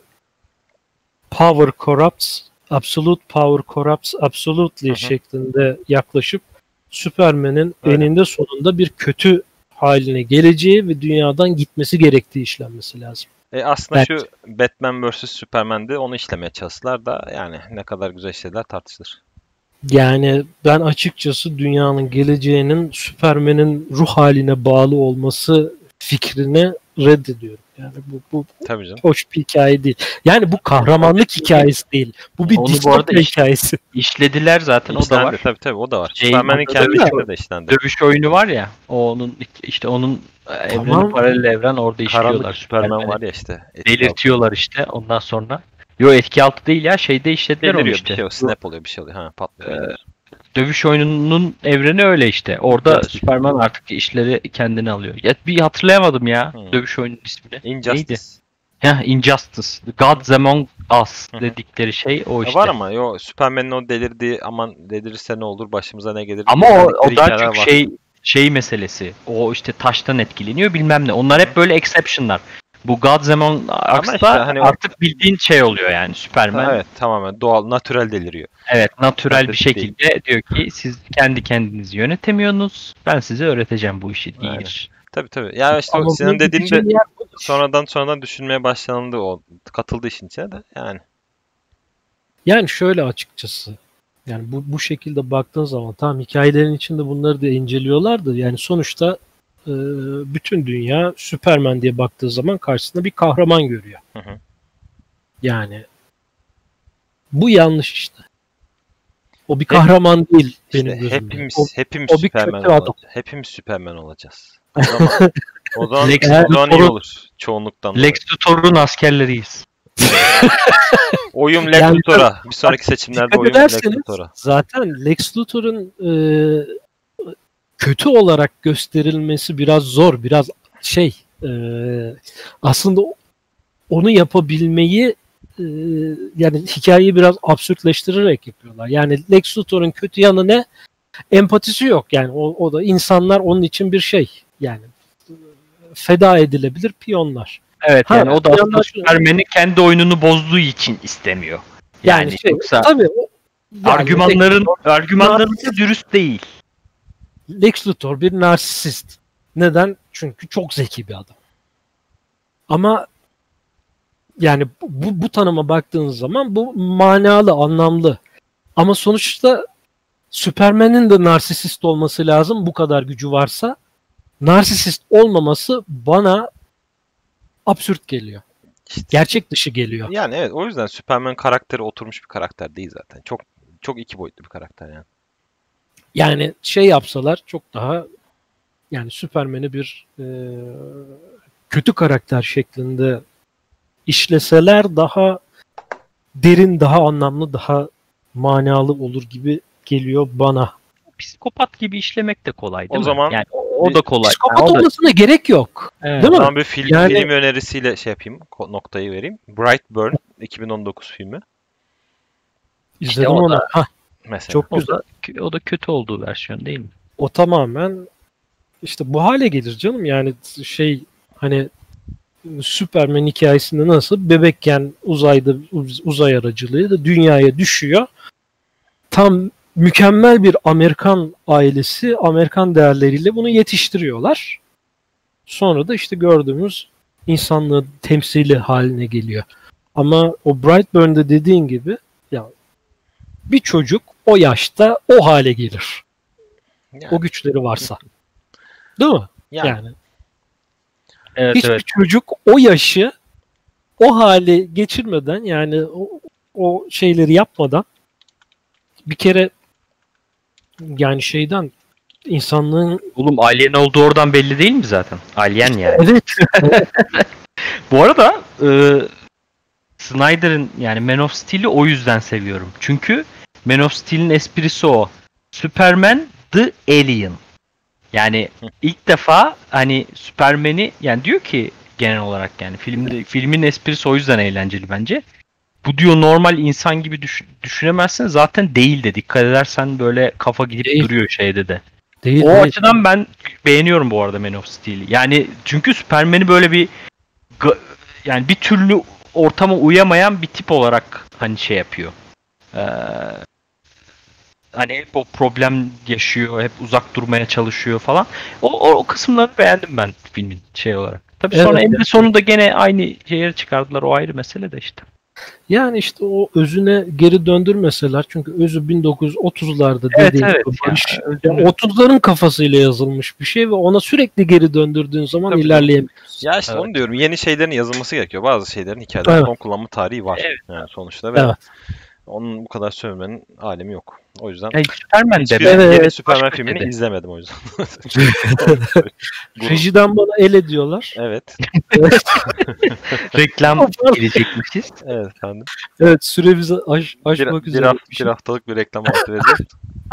power corrupts, absolute power corrupts absolutely Hı hı. şeklinde yaklaşıp Superman'in Öyle. eninde sonunda bir kötü haline geleceği ve dünyadan gitmesi gerektiği işlenmesi lazım. Aslında Evet. şu Batman vs Superman'de onu işlemeye çalıştılar da yani ne kadar güzel şeyler tartışılır. Yani ben açıkçası dünyanın geleceğinin Superman'in ruh haline bağlı olması fikrini reddediyorum. Yani bu Tabii canım. hoş bir hikaye değil. Yani bu kahramanlık hikayesi değil. Bu bir Onu bu arada distopya hikayesi. İşlediler zaten, o da İşlendi var. tabii o da var. Şey, Superman'in anladın kendi mı? içinde de işlendi. Dövüş oyunu var ya, onun işte onun evreni Tamam. paralel evren, orada Karanlık işliyorlar. Superman Superman'i var ya işte. etki altında. delirtiyorlar işte ondan sonra. Yo, etki altı değil ya, şeyde işlediler onu Deliriyor işte. bir şey, snap oluyor bir şey oluyor. Ha patlıyor. Dövüş oyununun evreni öyle işte. Orada Justice. Superman artık işleri kendine alıyor. Ya bir hatırlayamadım ya dövüş oyununun ismini. Neydi? Injustice. Heh, Injustice. Gods Among Us Hı hı. dedikleri şey o işte. Var ama Superman'in o delirdiği aman delirirse ne olur başımıza ne gelir. Ama dedikleri o daha hikayeler çok var. şey meselesi. O işte taştan etkileniyor bilmem ne. Onlar hep böyle exception'lar. Bu Gods Among Us'ta işte hani o- artık bildiğin şey oluyor yani Superman. Evet tamamen doğal, natürel deliriyor. Evet, natürel bir Fantastik değil. şekilde diyor ki siz kendi kendinizi yönetemiyorsunuz. Ben size öğreteceğim bu işi Aynen. değil. Tabii. Ya işte Ama senin bunun dediğin de gideceği yer bu. sonradan düşünmeye başlandı o. Katıldı işin içine de yani. Yani şöyle açıkçası. Yani bu şekilde baktığın zaman tamam, hikayelerin içinde bunları da inceliyorlar da yani sonuçta bütün dünya Superman diye baktığı zaman karşısında bir kahraman görüyor. Hı hı. Yani bu yanlış işte. O bir kahraman değil benim İşte gözümde. hepimiz o bir Superman kötü adam. olacağız. Hepimiz Superman olacağız. O zaman Lex o zaman iyi Luthor'un- olur çoğunluktan dolayı. Lex Luthor'un askerleriyiz. Oyum Lex Yani- Luthor'a. Bir sonraki seçimlerde Dikkat oyum Lex ederseniz Luthor'a. zaten Lex Luthor'un kötü olarak gösterilmesi biraz zor, biraz aslında onu yapabilmeyi yani hikayeyi biraz absürtleştirerek yapıyorlar. Yani Lex Luthor'un kötü yanı ne? Empatisi yok. Yani o da insanlar onun için bir yani feda edilebilir piyonlar. Evet Ha, yani o da bir aslında yandan şu- Superman'i kendi oyununu bozduğu için istemiyor. Yani, yoksa tabii argümanların da dürüst değil. Lex Luthor bir narsist. Neden? Çünkü çok zeki bir adam. Ama yani bu tanıma baktığınız zaman bu manalı, anlamlı. Ama sonuçta Superman'in de narsist olması lazım bu kadar gücü varsa. Narsist olmaması bana absürt geliyor. İşte- Gerçek dışı geliyor. Yani evet, o yüzden Superman karakteri oturmuş bir karakter değil zaten. Çok iki boyutlu bir karakter yani. Yani yapsalar çok daha yani Superman'i bir kötü karakter şeklinde işleseler daha derin, daha anlamlı, daha manalı olur gibi geliyor bana. Psikopat gibi işlemek de kolay değil O mi? zaman yani o da kolay. Psikopat Yani o da- olmasına gerek yok. Evet. Değil O mi? zaman bir Yani- film önerisiyle yapayım, noktayı vereyim. Brightburn 2019 filmi İzledim o onu. da- Hah, mesela. çok O güzel. da, o da kötü olduğu versiyon değil mi? O tamamen işte bu hale gelir canım. Yani hani Superman hikayesinde nasıl bebekken uzay aracılığıyla dünyaya düşüyor. Tam mükemmel bir Amerikan ailesi, Amerikan değerleriyle bunu yetiştiriyorlar. Sonra da işte gördüğümüz insanlığın temsili haline geliyor. Ama o Brightburn'da dediğin gibi ya bir çocuk o yaşta o hale gelir. Yani, O güçleri varsa. Değil mi? yani. Yani Evet hiçbir çocuk o yaşı o hale geçirmeden yani o şeyleri yapmadan bir kere yani insanlığın Oğlum alien olduğu oradan belli değil mi zaten? Alien yani. evet Bu arada Snyder'ın yani Man of Steel'i o yüzden seviyorum. Çünkü Man of Steel'in esprisi o. Superman the Alien. Yani ilk defa hani Superman'i yani diyor ki genel olarak yani filmin esprisi o yüzden eğlenceli bence. Bu diyor normal insan gibi düşünemezsin zaten değil de dikkat edersen böyle kafa gidip Değil. duruyor şeyde de. değil. O değil. açıdan ben beğeniyorum bu arada Man of Steel'i. Yani çünkü Superman'i böyle bir yani bir türlü ortama uyamayan bir tip olarak hani yapıyor. Hani hep o problem yaşıyor, hep uzak durmaya çalışıyor falan. O kısımları beğendim ben filmin olarak. Tabii sonra Evet. eninde sonunda gene aynı şeye çıkardılar. O ayrı mesele de işte. Yani işte o özüne geri döndürmeseler çünkü özü 1930'larda Evet, dediğin evet. gibi Barış Yani, ya 30'ların kafasıyla yazılmış bir şey ve ona sürekli geri döndürdüğün zaman Tabii. ilerleyemiyorsun. Ya işte Evet. onu diyorum. Yeni şeylerin yazılması gerekiyor. Bazı şeylerin hikayelerin Evet. son kullanma tarihi var. Evet. Yani sonuçta ve Evet. onun bu kadar sövmenin alemi yok. O yüzden Yani Superman de hiçbir Evet, yeni evet, Superman başka filmini ötede. izlemedim o yüzden. Rejiden bana el ediyorlar. Evet. reklam girecekmişiz. Evet efendim. Evet süremizi aşmak Bir üzere. haftalık bir reklam arası vereceğiz.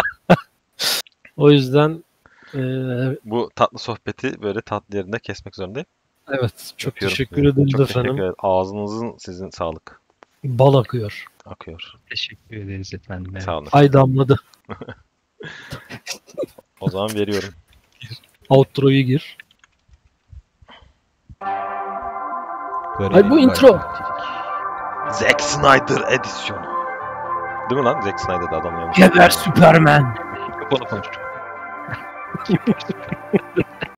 O yüzden Bu tatlı sohbeti böyle tatlı yerinde kesmek zorundayım. evet çok Öpüyorum teşekkür sizi. ederiz Çok efendim. teşekkür ederim. Ağzınızın sizin sağlık. Bal akıyor. Akıyor. Teşekkür ederiz efendim. Evet. Sağ olun. Ay damladı. O zaman veriyorum. Outro'yu gir. Ay bu intro. Zack Snyder edisyonu. Değil mi lan? Zack Snyder'da adam yapmış. Geber Superman. Onu konuştuk.